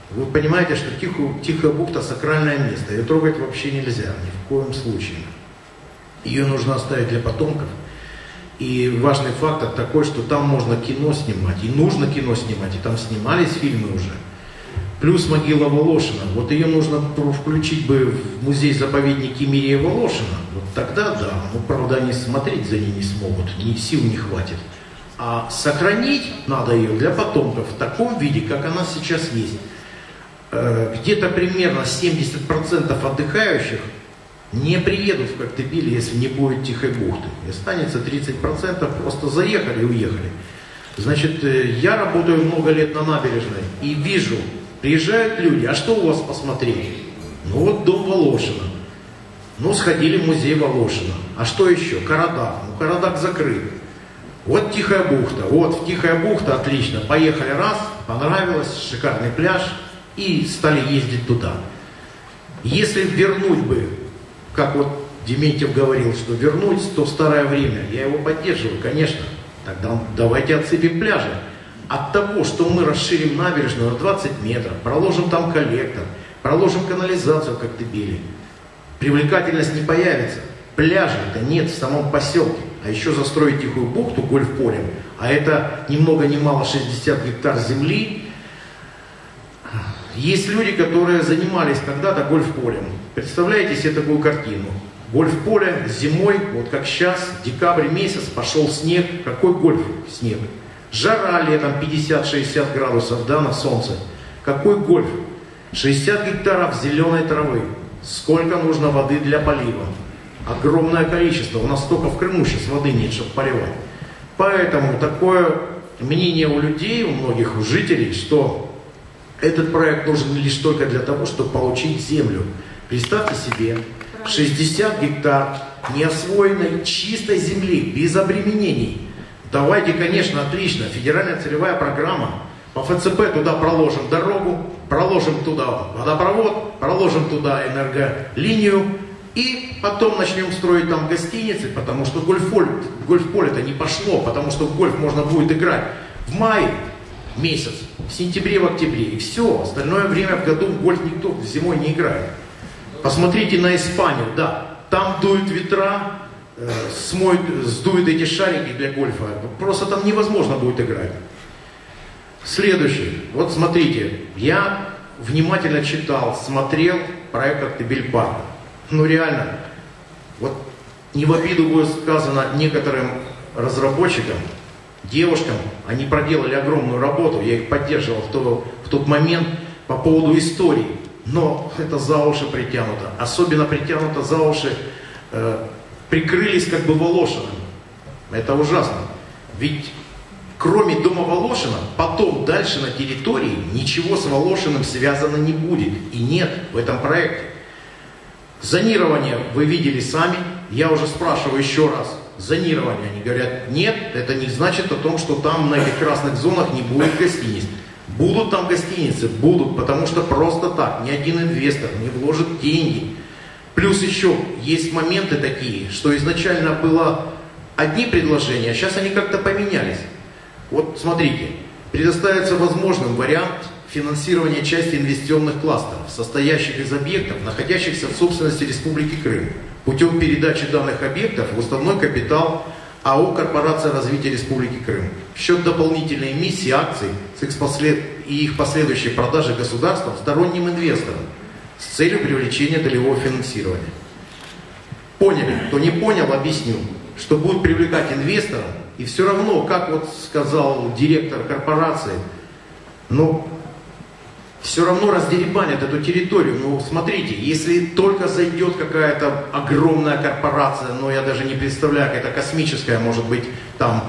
Speaker 2: Вы понимаете, что Тихая бухта сакральное место, ее трогать вообще нельзя, ни в коем случае. Ее нужно оставить для потомков. И важный фактор такой, что там можно кино снимать, и нужно кино снимать, и там снимались фильмы уже. Плюс могила Волошина. Вот ее нужно включить бы в музей-заповедник Кемерия Волошина. Вот тогда да. Ну, правда, они смотреть за ней не смогут, сил не хватит. А сохранить надо ее для потомков в таком виде, как она сейчас есть. Где-то примерно 70% отдыхающих не приедут в Коктебель, если не будет Тихой бухты. И останется 30%, просто заехали и уехали. Значит, я работаю много лет на набережной и вижу, приезжают люди, а что у вас посмотреть? Ну вот дом Волошина. Ну сходили в музей Волошина. А что еще? Карадак. Ну Карадак закрыт. Вот Тихая бухта. Вот Тихая бухта, отлично. Поехали раз, понравилось, шикарный пляж. И стали ездить туда. Если вернуть бы, как вот Дементьев говорил, что вернуть, то в старое время, я его поддерживаю, конечно. Тогда давайте отсыпем пляжи. От того, что мы расширим набережную на 20 метров, проложим там коллектор, проложим канализацию в Коктебеле, привлекательность не появится. Пляжей-то нет в самом поселке. А еще застроить Тихую бухту гольф-полем, а это ни много ни мало 60 гектар земли. Есть люди, которые занимались когда-то гольф-полем. Представляете себе такую картину? Гольф-поле зимой, вот как сейчас, декабрь месяц, пошел снег. Какой гольф-снег? Жара летом 50-60 градусов, да, на солнце. Какой гольф? 60 гектаров зеленой травы. Сколько нужно воды для полива? Огромное количество. У нас только в Крыму сейчас воды нет, чтобы поливать. Поэтому такое мнение у людей, у многих, у жителей, что этот проект нужен лишь только для того, чтобы получить землю. Представьте себе, 60 гектар неосвоенной чистой земли, без обременений. Давайте, конечно, отлично, федеральная целевая программа. По ФЦП туда проложим дорогу, проложим туда водопровод, проложим туда энерголинию. И потом начнем строить там гостиницы, потому что гольф-поле-то не пошло, потому что в гольф можно будет играть в мае месяц, в сентябре, в октябре. И все, остальное время в году в гольф никто зимой не играет. Посмотрите на Испанию, да, там дуют ветра, сдуют эти шарики для гольфа. Просто там невозможно будет играть. Следующий. Вот смотрите, я внимательно читал, смотрел проект Коктебель-парк. Ну реально, вот не в обиду будет сказано некоторым разработчикам, девушкам, они проделали огромную работу, я их поддерживал в тот момент по поводу истории, но это за уши притянуто, особенно притянуто за уши, прикрылись как бы Волошиным, это ужасно, ведь кроме дома Волошина, потом дальше на территории ничего с Волошиным связано не будет, и нет в этом проекте. Зонирование вы видели сами, я уже спрашиваю еще раз, зонирование, они говорят, нет, это не значит о том, что там на этих красных зонах не будет гостиниц. Будут там гостиницы, будут, потому что просто так, ни один инвестор не вложит деньги. Плюс еще есть моменты такие, что изначально было одни предложения, а сейчас они как-то поменялись. Вот смотрите, предоставится возможным вариант финансирования части инвестиционных кластеров, состоящих из объектов, находящихся в собственности Республики Крым, путем передачи данных объектов в уставной капитал АО «Корпорация развития Республики Крым» в счет дополнительной эмиссии акций и их последующей продажи государством сторонним инвесторам с целью привлечения долевого финансирования. Поняли? Кто не понял, объясню, что будет привлекать инвесторов, и все равно, как вот сказал директор корпорации, ну, все равно раздеребанят эту территорию. Ну, смотрите, если только зайдет какая-то огромная корпорация, но я даже не представляю, какая-то космическая, может быть, там,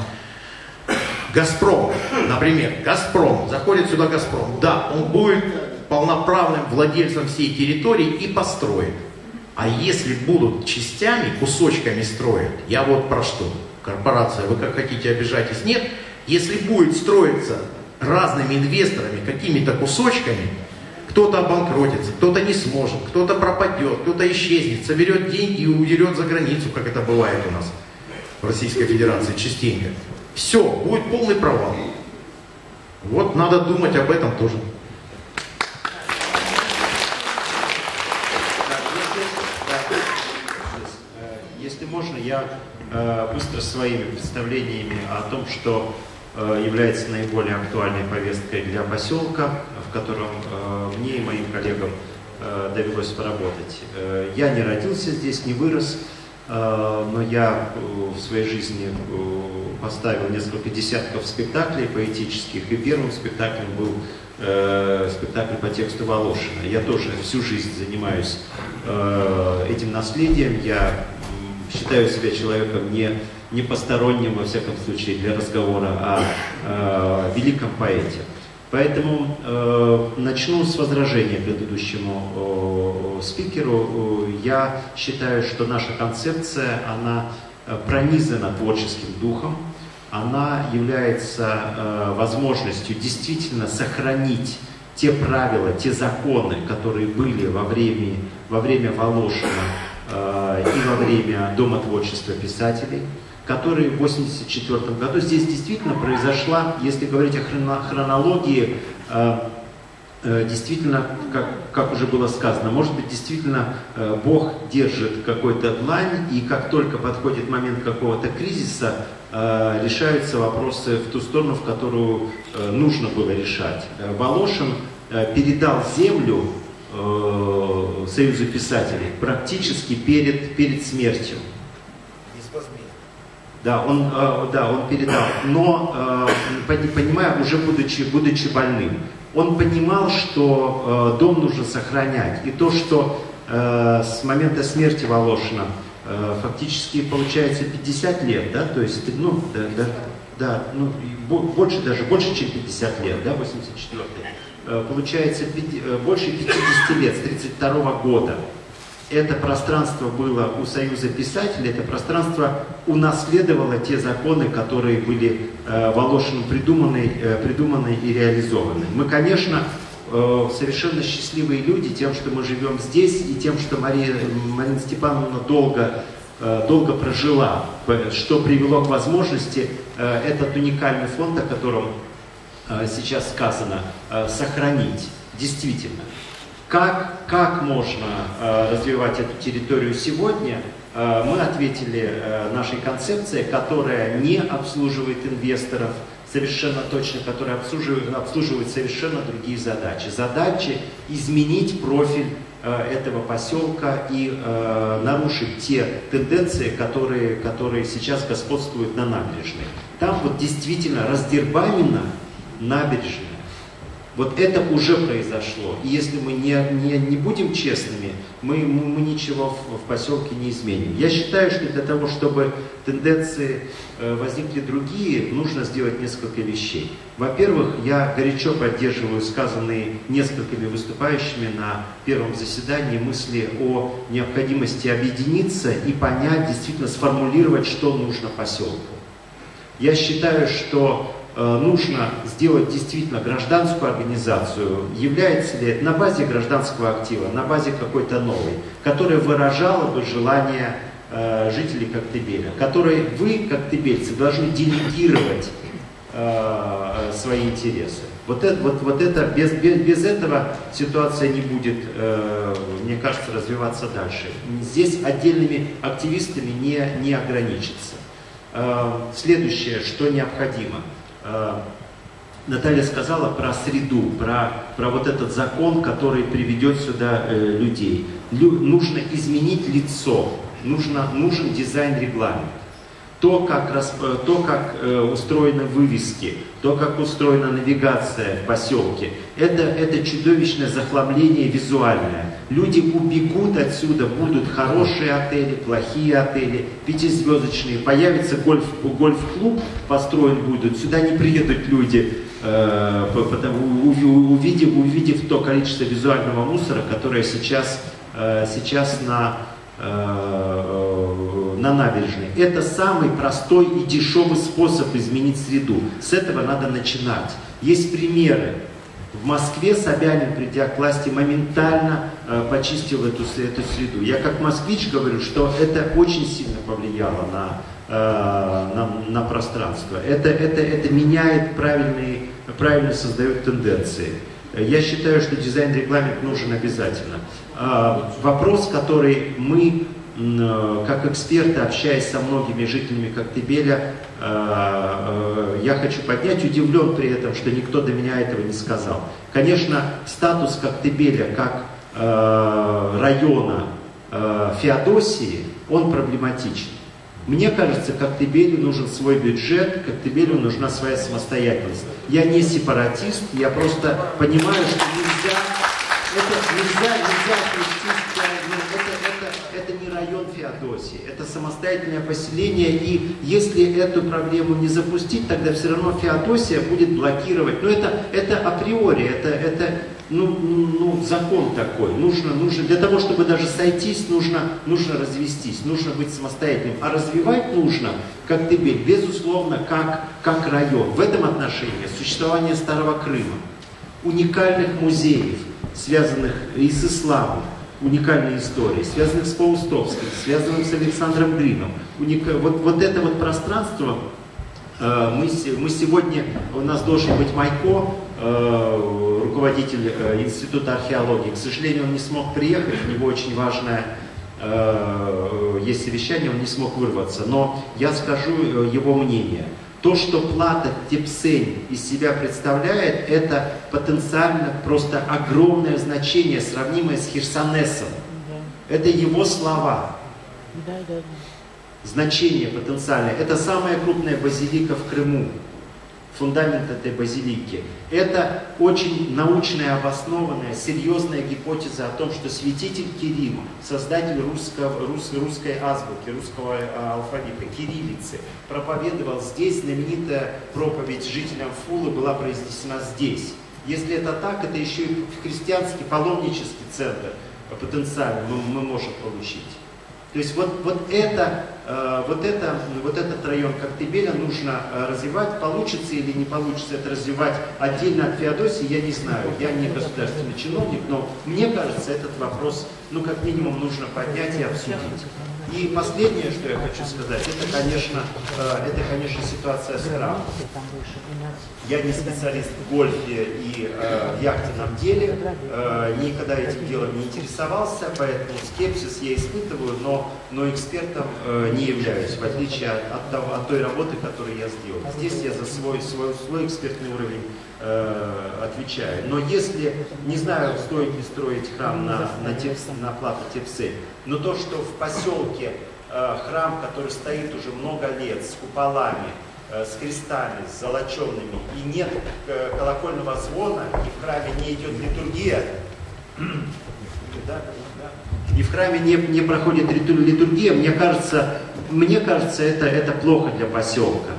Speaker 2: Газпром, например, Газпром, заходит сюда Газпром, да, он будет полноправным владельцем всей территории и построит. А если будут частями, кусочками строить, я вот про что, корпорация, вы как хотите обижайтесь, нет, если будет строиться разными инвесторами, какими-то кусочками, кто-то обанкротится, кто-то не сможет, кто-то пропадет, кто-то исчезнет, соберет деньги и уйдет за границу, как это бывает у нас в Российской Федерации частенько. Все, будет полный провал. Вот надо думать об этом тоже.
Speaker 1: можно, я быстро своими представлениями о том, что является наиболее актуальной повесткой для поселка, в котором мне и моим коллегам довелось поработать. Я не родился здесь, не вырос, но я в своей жизни поставил несколько десятков спектаклей поэтических, и первым спектаклем был спектакль по тексту Волошина. Я тоже всю жизнь занимаюсь этим наследием. Я считаю себя человеком не посторонним, во всяком случае, для разговора о великом поэте. Поэтому начну с возражения предыдущему спикеру. Я считаю, что наша концепция, она пронизана творческим духом, она является возможностью действительно сохранить те правила, те законы, которые были во время Волошина и во время Дома творчества писателей, которые в 1984 году здесь действительно произошла, если говорить о хронологии, действительно, как уже было сказано, может быть, действительно Бог держит какой-то длань, и как только подходит момент какого-то кризиса, решаются вопросы в ту сторону, в которую нужно было решать. Волошин передал землю Союзу писателей практически перед смертью. Да, он передал, но, понимая, уже будучи больным, он понимал, что дом нужно сохранять. И то, что с момента смерти Волошина фактически получается 50 лет, да, то есть, больше, чем 50 лет, да, 84-й, получается больше 50 лет, с 32 года. Это пространство было у Союза писателей, это пространство унаследовало те законы, которые были Волошиным придуманы и реализованы. Мы, конечно, совершенно счастливые люди тем, что мы живем здесь, и тем, что Марина Степановна долго прожила, что привело к возможности этот уникальный фонд, о котором сейчас сказано, сохранить. Действительно. Как можно развивать эту территорию сегодня? Мы ответили нашей концепцией, которая не обслуживает инвесторов, совершенно точно, которая обслуживает совершенно другие задачи. Задачи изменить профиль этого поселка и нарушить те тенденции, которые сейчас господствуют на набережной. Там вот действительно раздербанена набережная. Вот это уже произошло. И если мы не будем честными, мы ничего в поселке не изменим. Я считаю, что для того, чтобы тенденции возникли другие, нужно сделать несколько вещей. Во-первых, я горячо поддерживаю сказанные несколькими выступающими на первом заседании мысли о необходимости объединиться и понять, действительно сформулировать, что нужно поселку. Я считаю, что нужно сделать действительно гражданскую организацию, является ли это на базе гражданского актива, на базе какой-то новой, которая выражала бы желание жителей Коктебеля, которые вы, коктебельцы, должны делегировать свои интересы. Вот это без этого ситуация не будет, мне кажется, развиваться дальше. Здесь отдельными активистами не ограничится. Следующее, что необходимо. Наталья сказала про среду, про вот этот закон, который приведет сюда людей. Нужно изменить лицо, нужен дизайн-регламент. То, как устроены вывески, то, как устроена навигация в поселке, это чудовищное захламление визуальное. Люди убегут отсюда, будут хорошие отели, плохие отели, пятизвездочные, появится гольф-клуб, построен будет, сюда не приедут люди, увидев то количество визуального мусора, которое сейчас на набережной. Это самый простой и дешевый способ изменить среду. С этого надо начинать. Есть примеры. В Москве Собянин, придя к власти, моментально почистил эту среду. Я как москвич говорю, что это очень сильно повлияло на пространство. Это меняет правильно создает тенденции. Я считаю, что дизайн-регламент нужен обязательно. Вопрос, который мы как эксперт, общаясь со многими жителями Коктебеля, я хочу поднять, удивлен при этом, что никто до меня этого не сказал. Конечно, статус Коктебеля как района Феодосии, он проблематичен. Мне кажется, Коктебелю нужен свой бюджет, Коктебелю нужна своя самостоятельность. Я не сепаратист, я просто понимаю, что нельзя отнестись, это не район Феодосии, это самостоятельное поселение, и если эту проблему не запустить, тогда все равно Феодосия будет блокировать. Но это априори, это закон такой. Нужно, для того, чтобы даже сойтись, нужно развестись, нужно быть самостоятельным. А развивать нужно Коктебель, безусловно, как район. В этом отношении существование Старого Крыма, уникальных музеев, связанных и с исламом, уникальной истории, связанных с Паустовским, связанных с Александром Грином. Вот это вот пространство, мы сегодня, у нас должен быть Майко, руководитель Института археологии. К сожалению, он не смог приехать, у него очень важное есть совещание, он не смог вырваться. Но я скажу его мнение. То, что плата Тепсень из себя представляет, это потенциально просто огромное значение, сравнимое с Херсонесом. Это его слова. Значение потенциальное. Это самая крупная базилика в Крыму. Фундамент этой базилики. Это очень научная, обоснованная, серьезная гипотеза о том, что святитель Кирилл, создатель русской азбуки, русского алфавита, кириллицы, проповедовал здесь. Знаменитая проповедь жителям Фулы была произнесена здесь. Если это так, это еще и христианский паломнический центр потенциально мы можем получить. То есть вот этот район Коктебеля нужно развивать. Получится или не получится это развивать отдельно от Феодосии, я не знаю. Я не государственный чиновник, но мне кажется, этот вопрос, как минимум, нужно поднять и обсудить. И последнее, что я хочу сказать, это, конечно, ситуация с храмом. Я не специалист в гольфе и в яхтенном деле, никогда этим делом не интересовался, поэтому скепсис я испытываю, но экспертом не являюсь, в отличие от той работы, которую я сделал. Здесь я за свой экспертный уровень отвечаю. Но если, не знаю, стоит ли строить храм на плато Тепсень, но то, что в поселке храм, который стоит уже много лет, с куполами, с крестами, с золоченными, и нет колокольного звона, и в храме не идет литургия, и в храме не проходит литургия, мне кажется, это плохо для поселка.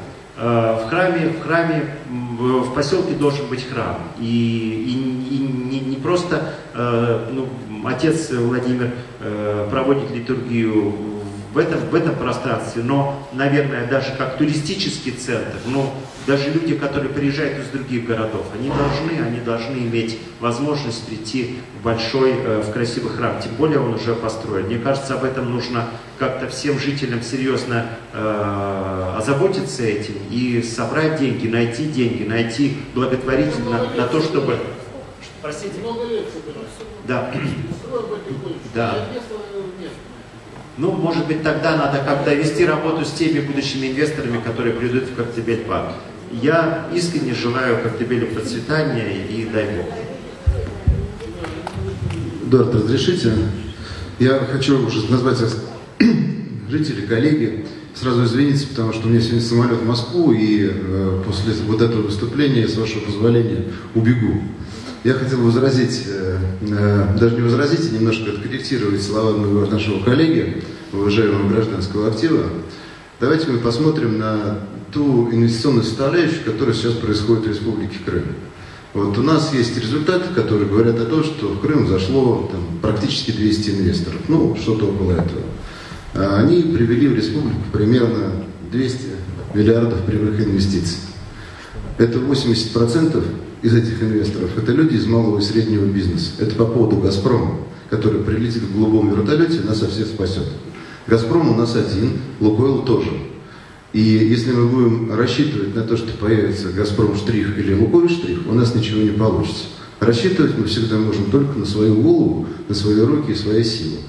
Speaker 1: В поселке должен быть храм. И не просто отец Владимир проводит литургию в этом пространстве, но, наверное, даже как туристический центр, даже люди, которые приезжают из других городов, они должны иметь возможность прийти в красивый храм, тем более он уже построен. Мне кажется, об этом нужно как-то всем жителям серьезно озаботиться этим и собрать деньги, найти благотворительно на то, чтобы... Простите?
Speaker 10: Много лет собираюсь.
Speaker 1: Да. Да. Может быть, тогда надо как-то вести работу с теми будущими инвесторами, которые придут в Коктебель-парк. Я искренне желаю Коктебелю процветания и дай Бог.
Speaker 6: Эдуард, разрешите? Я хочу уже назвать вас жители, коллеги. Сразу извините, потому что у меня сегодня самолет в Москву, и после вот этого выступления, с вашего позволения, убегу. Я хотел возразить, даже не возразить, а немножко откорректировать слова нашего коллеги, уважаемого гражданского актива. Давайте мы посмотрим на ту инвестиционную составляющую, которая сейчас происходит в Республике Крым. Вот у нас есть результаты, которые говорят о том, что в Крым зашло практически 200 инвесторов, что-то около этого. Они привели в республику примерно 200 миллиардов прямых инвестиций. Это 80% из этих инвесторов, это люди из малого и среднего бизнеса. Это по поводу «Газпрома», который прилетит в голубом вертолете и нас всех спасет. «Газпром» у нас один, «Лукойл» тоже. И если мы будем рассчитывать на то, что появится «Газпром штрих» или «Лукойл штрих», у нас ничего не получится. Рассчитывать мы всегда можем только на свою голову, на свои руки и свои силы.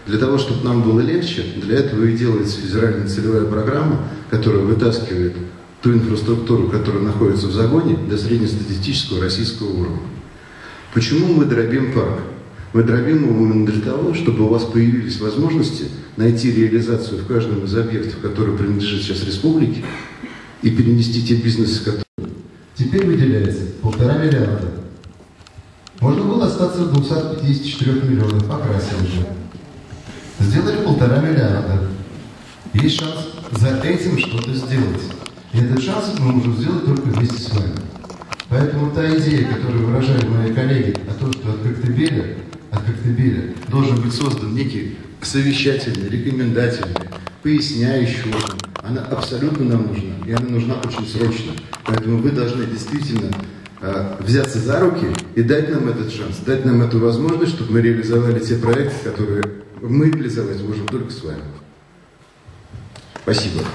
Speaker 6: Для того, чтобы нам было легче, для этого и делается федеральная целевая программа, которая вытаскивает ту инфраструктуру, которая находится в загоне, до среднестатистического российского уровня. Почему мы дробим парк? Мы дробим его именно для того, чтобы у вас появились возможности найти реализацию в каждом из объектов, которые принадлежат сейчас республике, и перенести те бизнесы, которые...
Speaker 10: Теперь выделяется 1,5 миллиарда. Можно было остаться в 254 миллионах, покрасили уже. Сделали 1,5 миллиарда. Есть шанс за этим что-то сделать. И этот шанс мы можем сделать только вместе с вами. Поэтому та идея, которую выражали мои коллеги, о том, что от Коктебеля
Speaker 6: должен быть создан некий совещательный, рекомендательный, поясняющий орган, она абсолютно нам нужна. И она нужна очень срочно. Поэтому вы должны действительно взяться за руки и дать нам этот шанс, дать нам эту возможность, чтобы мы реализовали те проекты, которые мы реализовать можем только с вами. Спасибо.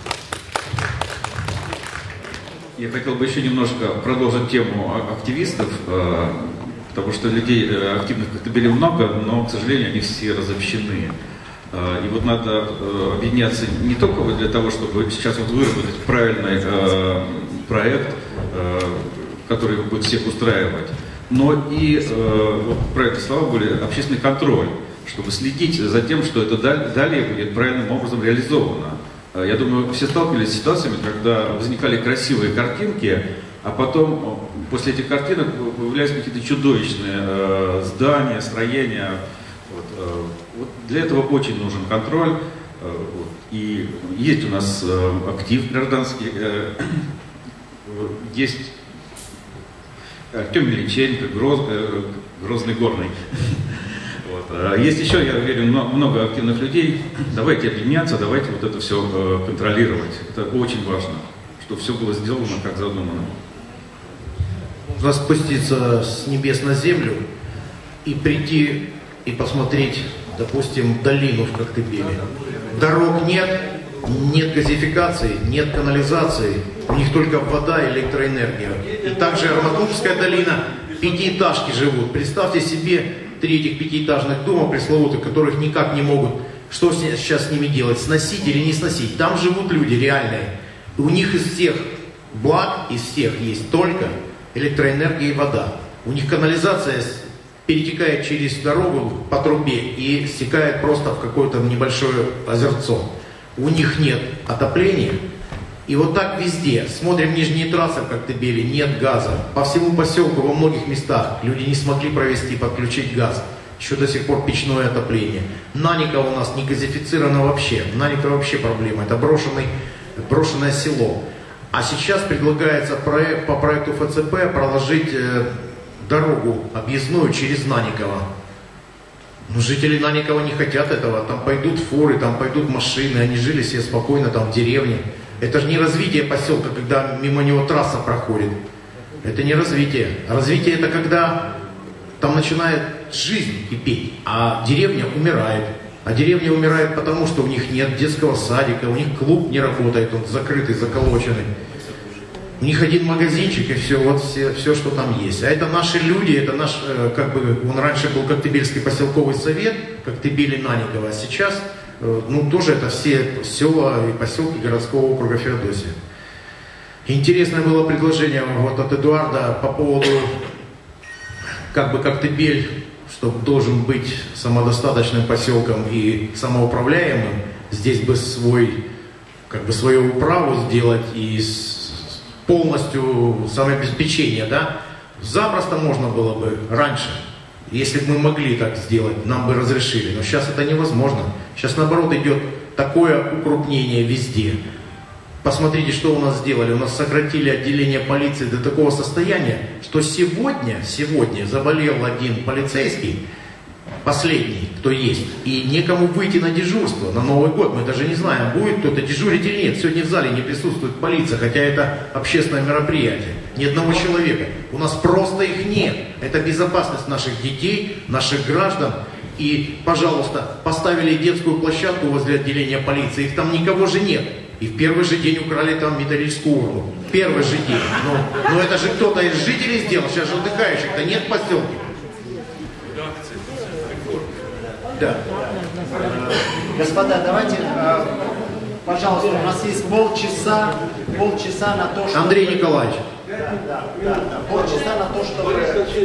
Speaker 7: Я хотел бы еще немножко продолжить тему активистов, потому что людей активных в Коктебеле много, но, к сожалению, они все разобщены. И вот надо объединяться не только для того, чтобы сейчас вот выработать правильный проект, который будет всех устраивать, но и, вот правильные слова были, общественный контроль, чтобы следить за тем, что это далее будет правильным образом реализовано. Я думаю, все сталкивались с ситуациями, когда возникали красивые картинки, а потом после этих картинок появлялись какие-то чудовищные здания, строения. Вот для этого очень нужен контроль. И есть у нас актив гражданский, есть Артем Мельниченко, Грозный Горный. Вот. Есть еще, я уверен, много активных людей. Давайте объединяться, давайте вот это все контролировать. Это очень важно, чтобы все было сделано как задумано.
Speaker 2: Нужно спуститься с небес на землю и прийти и посмотреть, допустим, долину в Коктебеле. Дорог нет, нет газификации, нет канализации, у них только вода и электроэнергия. И также Арматурская долина, пятиэтажки живут. Представьте себе 3 этих пятиэтажных дома пресловутых, которых никак не могут, что сейчас с ними делать, сносить или не сносить. Там живут люди реальные. И у них из всех благ, из всех есть только электроэнергия и вода. У них канализация перетекает через дорогу по трубе и стекает просто в какое-то небольшое озерцо. У них нет отопления. И вот так везде. Смотрим нижние трассы в Коктебеле, нет газа. По всему поселку во многих местах люди не смогли провести, подключить газ. Еще до сих пор печное отопление. Наниково у нас не газифицировано вообще. Наниково вообще проблема. Это брошенное село. А сейчас предлагается по проекту ФЦП проложить дорогу объездную через Наниково. Но жители Наникова не хотят этого. Там пойдут фуры, там пойдут машины. Они жили себе спокойно там в деревне. Это же не развитие поселка, когда мимо него трасса проходит. Это не развитие. Развитие это когда там начинает жизнь кипеть, а деревня умирает. А деревня умирает потому, что у них нет детского садика, у них клуб не работает, он закрытый, заколоченный. У них один магазинчик и все, вот все, что там есть. А это наши люди, это наш, он раньше был Коктебельский поселковый совет, Коктебель и Наниково, а сейчас, тоже это все села и поселки городского округа Феодосия. Интересное было предложение вот от Эдуарда по поводу, Коктебель, что должен быть самодостаточным поселком и самоуправляемым, здесь бы свою управу сделать и полностью самообеспечение, да? Запросто можно было бы раньше, если бы мы могли так сделать, нам бы разрешили. Но сейчас это невозможно. Сейчас наоборот идет такое укрупнение везде. Посмотрите, что у нас сделали. У нас сократили отделение полиции до такого состояния, что сегодня заболел один полицейский, последний, кто есть, и некому выйти на дежурство на Новый год. Мы даже не знаем, будет кто-то дежурить или нет. Сегодня в зале не присутствует полиция, хотя это общественное мероприятие. Ни одного человека. У нас просто их нет. Это безопасность наших детей, наших граждан. И, пожалуйста, поставили детскую площадку возле отделения полиции, их там никого же нет. И в первый же день украли там металлическую урну. В первый же день. Но это же кто-то из жителей сделал. Сейчас же отдыхающих-то нет в поселке.
Speaker 1: Да. Господа, давайте, пожалуйста, у нас есть полчаса на то, что...
Speaker 2: Андрей Николаевич.
Speaker 1: Да. Полчаса на то, чтобы...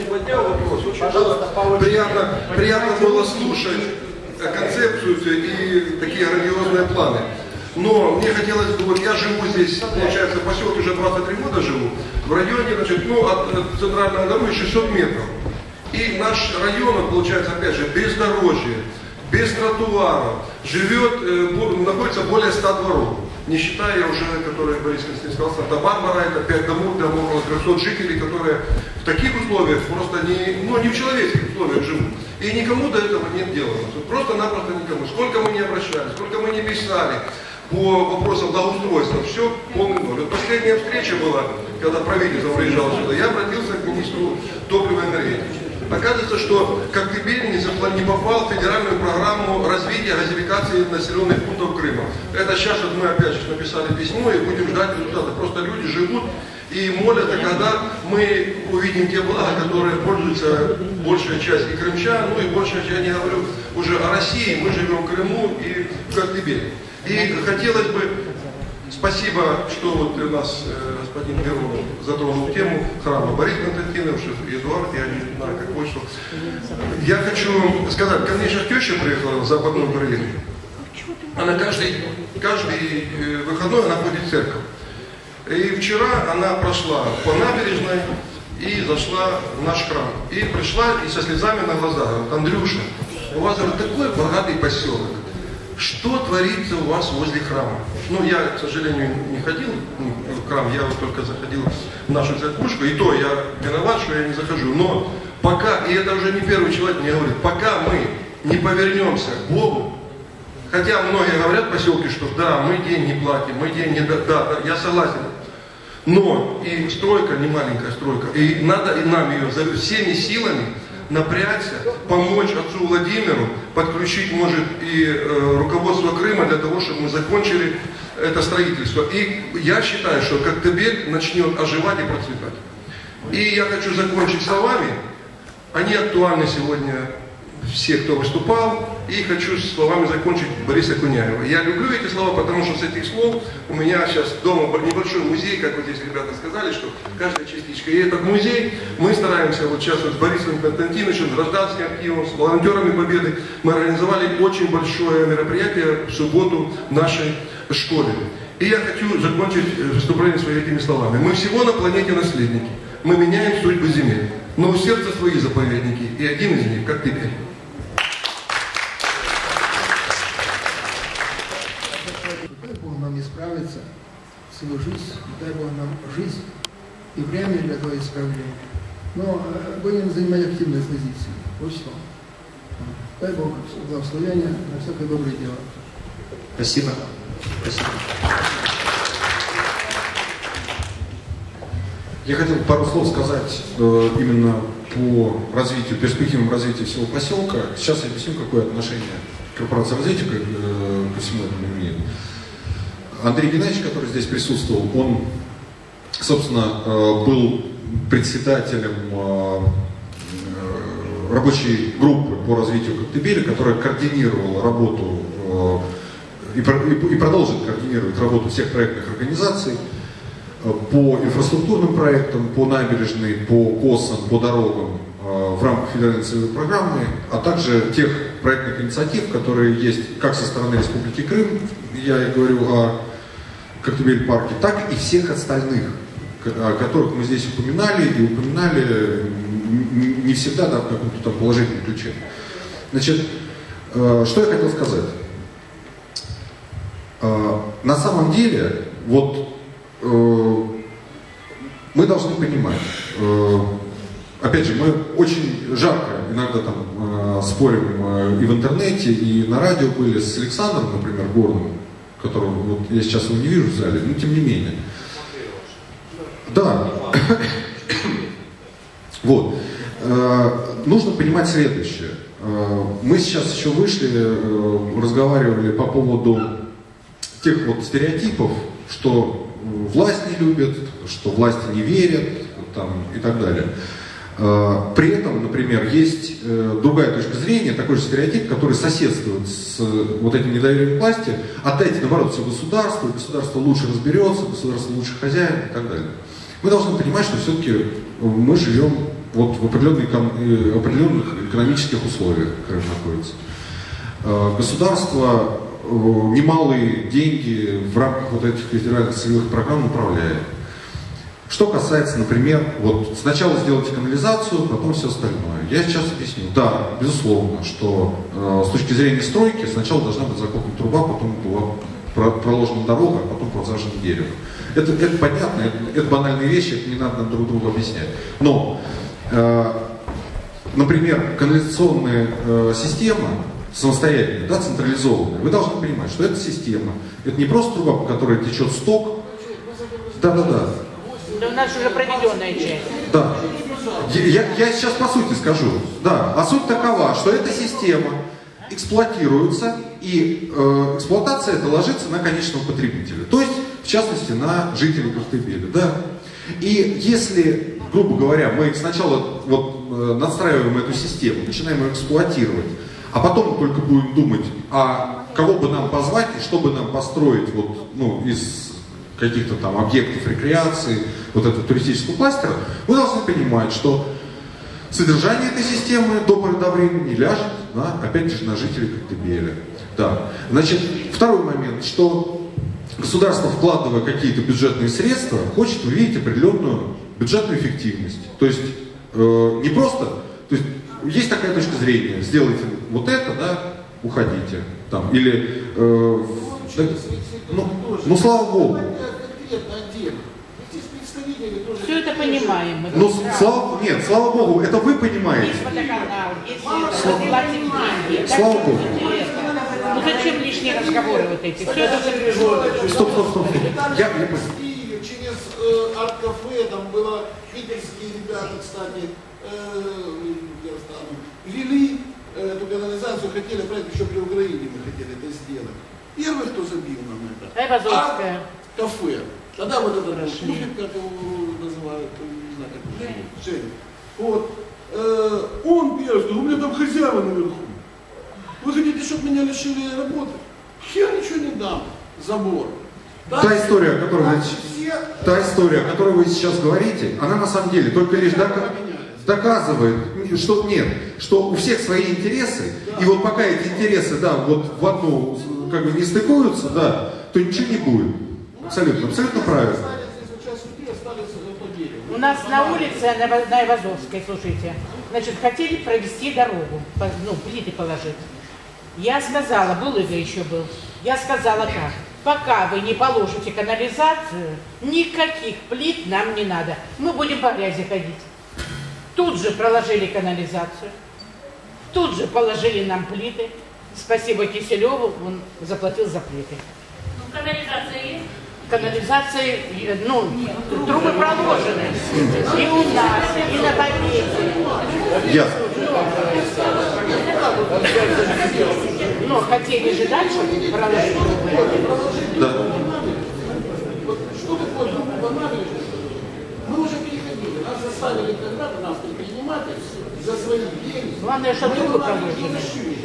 Speaker 11: Приятно было слушать концепцию и такие грандиозные планы. Но мне хотелось бы, вот я живу здесь, получается, в поселке уже 23 года живу, в районе, значит, от центрального дороги 600 метров. И наш район, получается, опять же, бездорожье, без тротуаров, находится более 100 дворов. Не считая уже, которые Борис Константинович сказал, Санта-Барбара, это 5 домов, для около 300 жителей, которые в таких условиях просто не в человеческих условиях живут. И никому до этого нет дела. Просто-напросто никому. Сколько мы не обращались, сколько мы не писали по вопросам благоустройства, все полный ноль. Вот последняя встреча была, когда правительство приезжало сюда, я обратился к министру топлива и энергетики. Оказывается, что Коктебель не попал в федеральную программу развития газификации населенных пунктов Крыма. Это сейчас вот мы опять же написали письмо и будем ждать результата. Просто люди живут и молятся, когда мы увидим те блага, которые пользуются большая часть и крымчан, и большая часть, я не говорю уже о России, мы живем в Крыму и в Коктебеле. И хотелось бы, спасибо, что вот у нас господин Миронов затронул тему храма. Борис Константинович, Эдуард, я не знаю, как почту. Я хочу сказать, ко мне сейчас теща приехала в Западную Украину. Она каждый выходной она ходит в церковь. И вчера она прошла по набережной и зашла в наш храм. И пришла и со слезами на глазах говорит: Андрюша, у вас такой богатый поселок. Что творится у вас возле храма? Я, к сожалению, не ходил в храм, я вот только заходил в нашу церквушку, и то я виноват, что я не захожу. Но пока, и это уже не первый человек мне говорит, пока мы не повернемся к Богу, хотя многие говорят в поселке, что да, мы день не платим, мы день не... Да, я согласен. Но и стройка, не маленькая стройка, и надо и нам ее всеми силами напрячься, помочь отцу Владимиру, подключить, может, и руководство Крыма для того, чтобы мы закончили это строительство. И я считаю, что Коктебель начнет оживать и процветать. И я хочу закончить словами, они актуальны сегодня все, кто выступал, и хочу словами закончить Бориса Куняева. Я люблю эти слова, потому что с этих слов у меня сейчас дома небольшой музей, как вот здесь ребята сказали, что каждая частичка. И этот музей мы стараемся, вот сейчас вот с Борисом Константиновичем, с гражданским активом, с волонтерами Победы, мы организовали очень большое мероприятие в субботу в нашей школе. И я хочу закончить выступление своими этими словами. Мы всего на планете наследники. Мы меняем судьбы земель. Но у сердца свои заповедники, и один из них, как теперь.
Speaker 12: Дай Бог нам исправиться, свою жизнь, дай Бог нам жизнь и время для этого исправления. Но будем занимать активные позиции. Вот что. Дай Бог благословения на всякое доброе дело.
Speaker 1: Спасибо. Спасибо.
Speaker 3: Я хотел пару слов сказать именно по развитию, перспективам развития всего поселка. Сейчас я объясню, какое отношение корпорация развития ко всему этому имеет. Андрей Геннадьевич, который здесь присутствовал, он, собственно, был председателем рабочей группы по развитию Коктебеля, которая координировала работу и продолжит координировать работу всех проектных организаций по инфраструктурным проектам, по набережной, по косам, по дорогам в рамках федеральной целевой программы, а также тех проектных инициатив, которые есть как со стороны Республики Крым, я говорю о Коктебель-парке, так и всех остальных, о которых мы здесь упоминали, и упоминали не всегда в каком-то там положительном ключе. Значит, что я хотел сказать? На самом деле, вот мы должны понимать, опять же, мы очень жарко иногда там спорим и в интернете, и на радио были с Александром, например, Горным, которого вот я сейчас его не вижу в зале, но тем не менее. Да. Вот. Нужно понимать следующее. Мы сейчас еще вышли, разговаривали по поводу тех вот стереотипов, что власть не любят, что власти не верят там, и так далее. При этом, например, есть другая точка зрения, такой же стереотип, который соседствует с вот этим недоверием к власти. Отдайте, наоборот, все государству, государство лучше разберется, государство лучше хозяин и так далее. Мы должны понимать, что все-таки мы живем вот в определенных экономических условиях, которые находятся. Государство немалые деньги в рамках вот этих федеральных целевых программ направляет. Что касается, например, вот сначала сделайте канализацию, потом все остальное. Я сейчас объясню. Да, безусловно, что с точки зрения стройки сначала должна быть закопана труба, потом была проложена дорога, а потом посажено дерево. Это понятно, это банальные вещи, это не надо нам друг другу объяснять. Но, например, канализационная система самостоятельная, да, централизованная, вы должны понимать, что эта система, это не просто труба, по которой течет сток. Да-да-да.
Speaker 13: Да у нас уже проведенная часть.
Speaker 3: Да. Я сейчас по сути скажу. Да. А суть такова, что эта система эксплуатируется, и эксплуатация это ложится на конечного потребителя. То есть, в частности, на жителей Коктебеля. Да. И если, грубо говоря, мы сначала вот, настраиваем эту систему, начинаем ее эксплуатировать, а потом мы только будем думать, а кого бы нам позвать и что бы нам построить вот, ну, из каких-то там объектов рекреации, вот этого туристического кластера, вы должны понимать, что содержание этой системы до поры до времени ляжет, опять же, на жителей Коктебеля. Да. Значит, второй момент, что государство, вкладывая какие-то бюджетные средства, хочет увидеть определенную бюджетную эффективность. То есть не просто, то есть есть такая точка зрения, сделайте вот это, да, уходите. Там, или, ну, слава Богу.
Speaker 13: Все это понимаем.
Speaker 3: Ну, слава Богу, это вы понимаете.
Speaker 13: Есть водоканал, если платим деньги.
Speaker 3: Слава Богу.
Speaker 13: Ну зачем лишние разговоры вот эти? Все это запряжено.
Speaker 3: Стоп. Я
Speaker 14: через арт-кафе, там было питерские ребята, кстати, вели эту канализацию, хотели, правильно, еще при Украине мы хотели это сделать. Первый, кто забил нам это.
Speaker 13: Айвазовская.
Speaker 14: Кафе. Тогда вот этот мужик, как его называют, не знаю, как его Женя. Вот. Он первый сказал, у меня там хозяева наверху. Вы хотите, чтобы меня лишили работы? Я ничего не дам. Забор.
Speaker 3: Та история, о которой вы сейчас говорите, она на самом деле только лишь доказывает, что нет, что у всех свои интересы, и вот пока эти интересы, да, вот в одну, как бы не стыкуются, да, то ничего не будет. Абсолютно правильно.
Speaker 13: У нас на улице, на Айвазовской, слушайте, значит, хотели провести дорогу, ну, плиты положить. Я сказала, Булыга еще был, я сказала как, пока вы не положите канализацию, никаких плит нам не надо, мы будем по грязи ходить. Тут же проложили канализацию, тут же положили нам плиты, спасибо Киселеву, он заплатил за плиты.
Speaker 15: Ну, канализация есть?
Speaker 13: Канализация, ну, трубы проложены. И у нас, и на Победе.
Speaker 3: Ясно.
Speaker 13: Но хотели же дальше проложить трубы.
Speaker 3: Да.
Speaker 14: Что такое трубы по набережной? Мы уже переходили. Нас заставили когда-то, нас предприниматель, за свои деньги.
Speaker 13: Главное, что трубы проложены.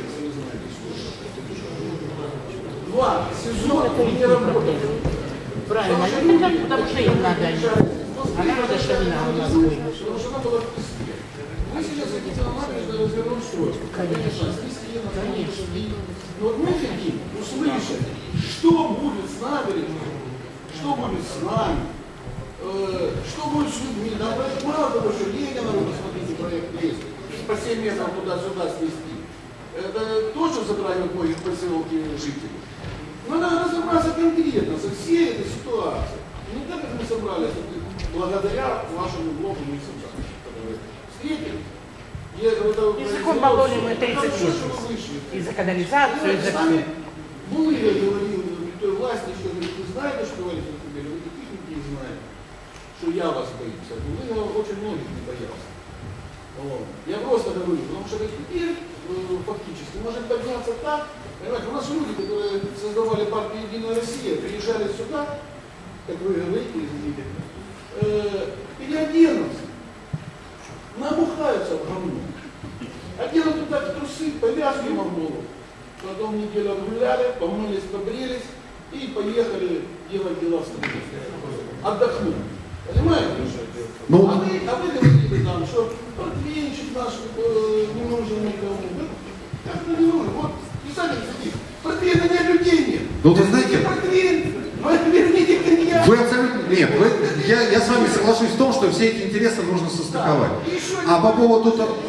Speaker 14: 2 сезона не работали.
Speaker 13: Правильно, они хотят, потому что им надо. А нам надо, чтобы у нас были.
Speaker 14: Потому что она была в песке. Мы сейчас хотите на набережной развернуть стройку.
Speaker 13: Конечно.
Speaker 14: Но вот мы хотим услышать, что будет с набережной, что будет с нами, что будет с людьми. Мало того, что Ленина, вот смотрите, проект есть, по 7 метров туда-сюда снести. Это тоже затрагивает многих поселки жителей. Но надо разобраться конкретно со всей этой ситуацией. Не так, как мы собрались, благодаря вашему блогу мы собрались. Встретились.
Speaker 13: Языком мололи мы 30 лет. И за канализацию, и за все.
Speaker 14: Булыга говорил при той власти, что говорит, вы знаете, что говорит, вы таких людей знаете, что я вас боюсь. Булыга очень многих не боялся. Вот. Я просто говорю, потому что теперь фактически может подняться так. Понимаете, у нас люди, которые создавали партию «Единая Россия», приезжали сюда, как вы говорите, извините, переоденутся. набухаются в говно. Оденут туда трусы, повязки на голову. Потом неделю отгуляли, помылись, побрились и поехали делать дела в стране. Отдохнуть. Понимаете?
Speaker 16: Ну,
Speaker 14: а вы говорите нам, что портвейнчик наш не нужен никому. Как не нужен? Вот, писали таких. Портвейна нет, людей нет.
Speaker 16: Ну, вы знаете...
Speaker 14: Портвейн, верните коньяк.
Speaker 16: Вы абсолютно... Нет, я с вами соглашусь в том, что все эти интересы нужно состыковать. А по поводу...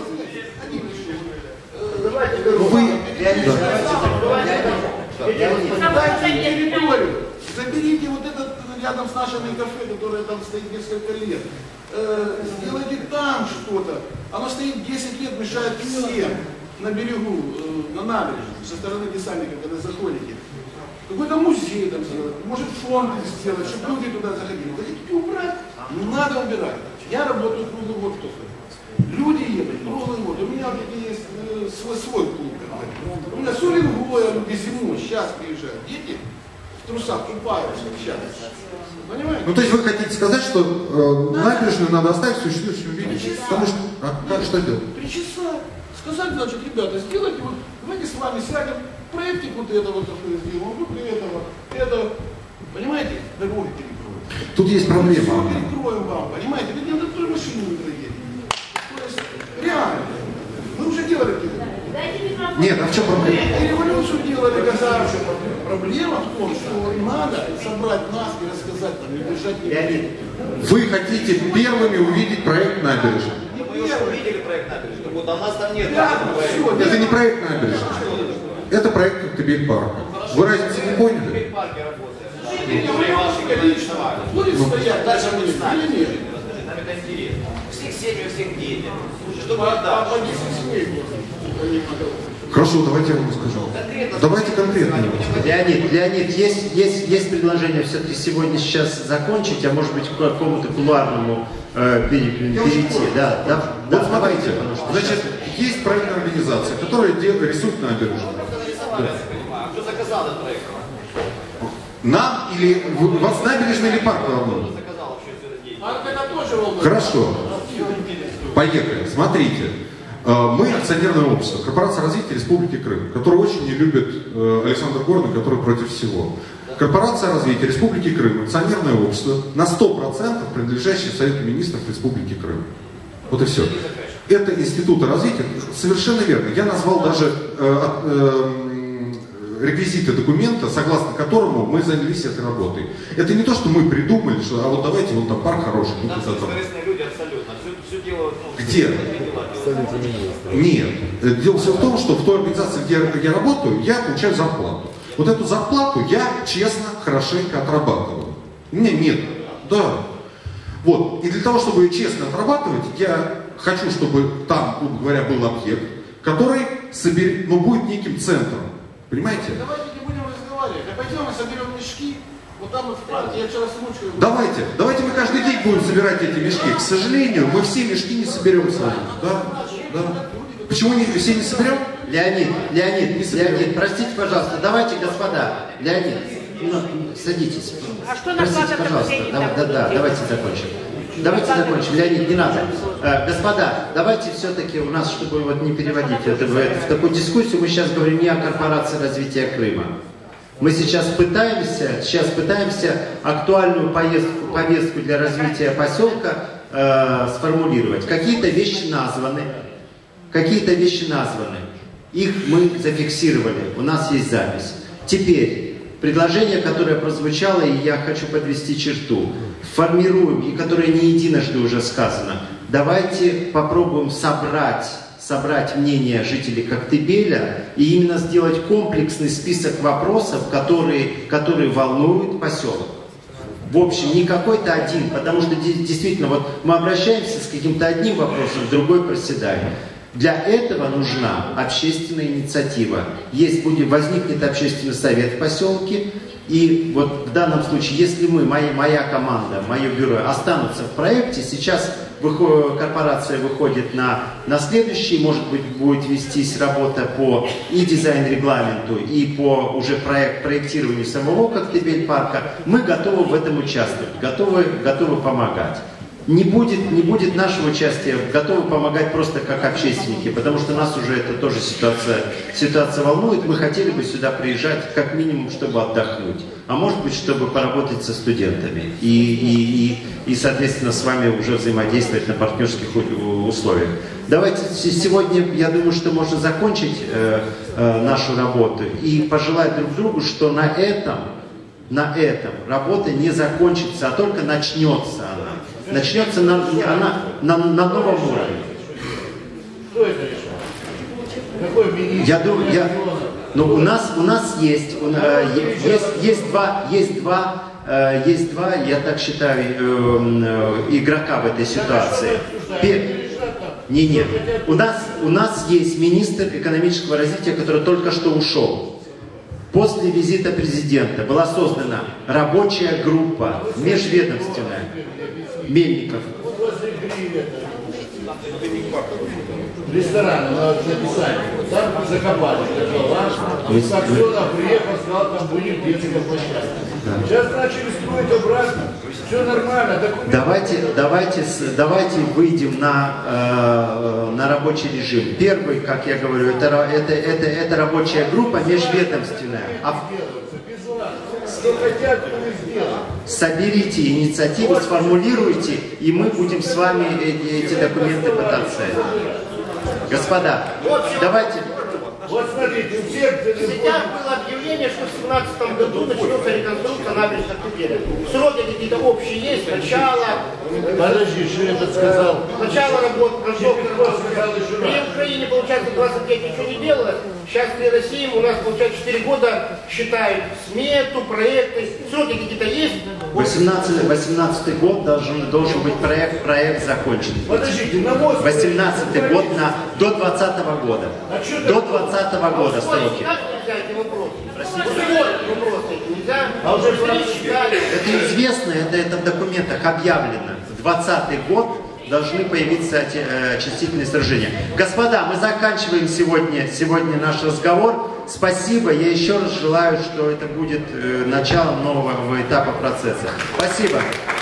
Speaker 14: Дайте территорию. Заберите вот этот рядом с нашими кафе, которое там стоит несколько лет. Сделайте там что-то. Оно стоит 10 лет, мешает всем. На берегу, на набережной, со стороны десантника, когда заходите. Какой-то музей там сделать, может фонд сделать, чтобы люди туда заходили. Хотите убрать? Надо убирать. Я работаю круглый год только. Люди едут круглый год. У меня вот есть свой клуб. У меня Сурингоя, люди зимой, сейчас приезжают. Дети в трусах купаются сейчас. Понимаете?
Speaker 16: Ну, то есть вы хотите сказать, что набережную надо оставить в существующем виде? Потому что... как что делать?
Speaker 14: Причесать. Сказать, значит, ребята, сделайте вот, давайте с вами сядем, проектик вот этого кафе сделаем, вот этого. Понимаете? Дороги перекроем.
Speaker 16: Тут есть проблема.
Speaker 14: Все перекроем вам, понимаете? Вы ни на той машине не проедете. То есть, реально. Мы уже делали это.
Speaker 16: Нет, а в чем проблема?
Speaker 14: И революцию делали, когда проблема в том, что надо собрать нас и рассказать, там, не держать людей.
Speaker 16: Вы хотите первыми увидеть проект набережной?
Speaker 17: Мы уже увидели проект набережной, вот у нас там нет.
Speaker 16: Это не проект набережной. Это проект Коктебель-парка. Вы разницу не поняли?
Speaker 14: Будет стоять, дальше мы не
Speaker 17: нам это интересно. Всех семьи, всех детей. Чтобы отдать.
Speaker 16: Хорошо, давайте я вам скажу. Давайте конкретно.
Speaker 1: Леонид, есть предложение все-таки сегодня сейчас закончить, а может быть к какому-то кулуарному перейти. Да,
Speaker 16: вот смотрите, значит, есть проектная организация, которая рисует набережную.
Speaker 17: Кто заказал этот проект?
Speaker 16: Нам или вас набережная или парк волнует?
Speaker 14: Парк это тоже волнует.
Speaker 16: Хорошо. Поехали. Смотрите. Мы акционерное общество, корпорация развития Республики Крым, которую очень не любит Александр Горный, который против всего. Корпорация развития Республики Крым, акционерное общество, на 100% принадлежащее Совету Министров Республики Крым. Вот и все. Это институты развития, совершенно верно. Я назвал даже реквизиты документа, согласно которому мы занялись этой работой. Это не то, что мы придумали, что а вот давайте вон там парк хороший.
Speaker 17: Там интересные люди абсолютно. Все делают.
Speaker 16: Где? Нет. Дело все в том, что в той организации, где я работаю, я получаю зарплату. Вот эту зарплату я честно, хорошенько отрабатываю. У меня нет. Да. Вот. И для того, чтобы ее честно отрабатывать, я хочу, чтобы там, грубо говоря, был объект, который будет неким центром. Понимаете?
Speaker 14: Давайте не будем разговаривать. А пойдем и соберем мешки. Вот там вот в парке, я вчера с ручкой...
Speaker 16: Давайте мы каждый день будем собирать эти мешки. К сожалению, мы все мешки не соберем с вами. Да. Почему все не соберем?
Speaker 1: Леонид, простите, пожалуйста, давайте, господа. Леонид, садитесь.
Speaker 13: А что
Speaker 1: простите, пожалуйста, давайте закончим. Леонид, не надо. Господа, давайте все-таки у нас, чтобы вот не переводить это в такую дискуссию, мы сейчас говорим не о корпорации развития Крыма. Мы сейчас пытаемся актуальную повестку для развития поселка сформулировать. Какие-то вещи названы, их мы зафиксировали, у нас есть запись. Теперь, предложение, которое прозвучало, и я хочу подвести черту, формируем, и которое не единожды уже сказано, давайте попробуем собрать мнение жителей Коктебеля и именно сделать комплексный список вопросов, которые волнуют поселок. В общем, не какой-то один, потому что действительно, вот мы обращаемся с каким-то одним вопросом, другой проседает. Для этого нужна общественная инициатива. Возникнет общественный совет в поселке, и вот в данном случае, если моя команда, мое бюро останутся в проекте, сейчас корпорация выходит на следующий, может быть, будет вестись работа по и дизайн-регламенту, и по уже проектированию самого Коктебель-парка, мы готовы в этом участвовать, готовы помогать. не будет нашего участия, готовы помогать просто как общественники, потому что нас уже это тоже ситуация волнует. Мы хотели бы сюда приезжать как минимум, чтобы отдохнуть, а может быть, чтобы поработать со студентами и соответственно, с вами уже взаимодействовать на партнерских условиях. Давайте сегодня, я думаю, что можно закончить нашу работу и пожелать друг другу, что на этом работа не закончится, а только начнется она. Начнется она на новом уровне.
Speaker 14: Кто это решает? Какой министр?
Speaker 1: У нас есть два, я так считаю, игрока в этой ситуации. Нет. У нас есть министр экономического развития, который только что ушел. После визита президента была создана рабочая группа межведомственная. Мельников.
Speaker 14: Ресторан надо написать. Там закопали. Саксонов приехал, сказал, там будем детская площадка. Сейчас начали строить обратно. Все нормально.
Speaker 1: Давайте выйдем на рабочий режим. Первый, как я говорю, это рабочая группа межведомственная.
Speaker 14: Что хотят, то и сделают.
Speaker 1: Соберите инициативу, сформулируйте, и мы будем с вами эти документы пытаться. Господа, давайте.
Speaker 14: Вот смотрите, у всех...
Speaker 18: Сейчас было объявление, что в 2017 году начнется реконструкция набережных Кубели. Сроки какие-то общие есть, начало...
Speaker 14: Подожди, что я сказал?
Speaker 18: Начало работы, при Украине, получается, 20 лет ничего не делалось. Сейчас при России у нас, получается, 4 года считают смету, проекты. Сроки какие-то есть?
Speaker 1: 18 год должен быть проект закончен.
Speaker 14: Подождите, на мост...
Speaker 1: 18 год до 20 года. До 20 года сроки. Это известно, это в документах объявлено. В 20 год должны появиться очистительные сооружения. Господа, мы заканчиваем сегодня наш разговор. Спасибо. Я еще раз желаю, что это будет началом нового этапа процесса. Спасибо.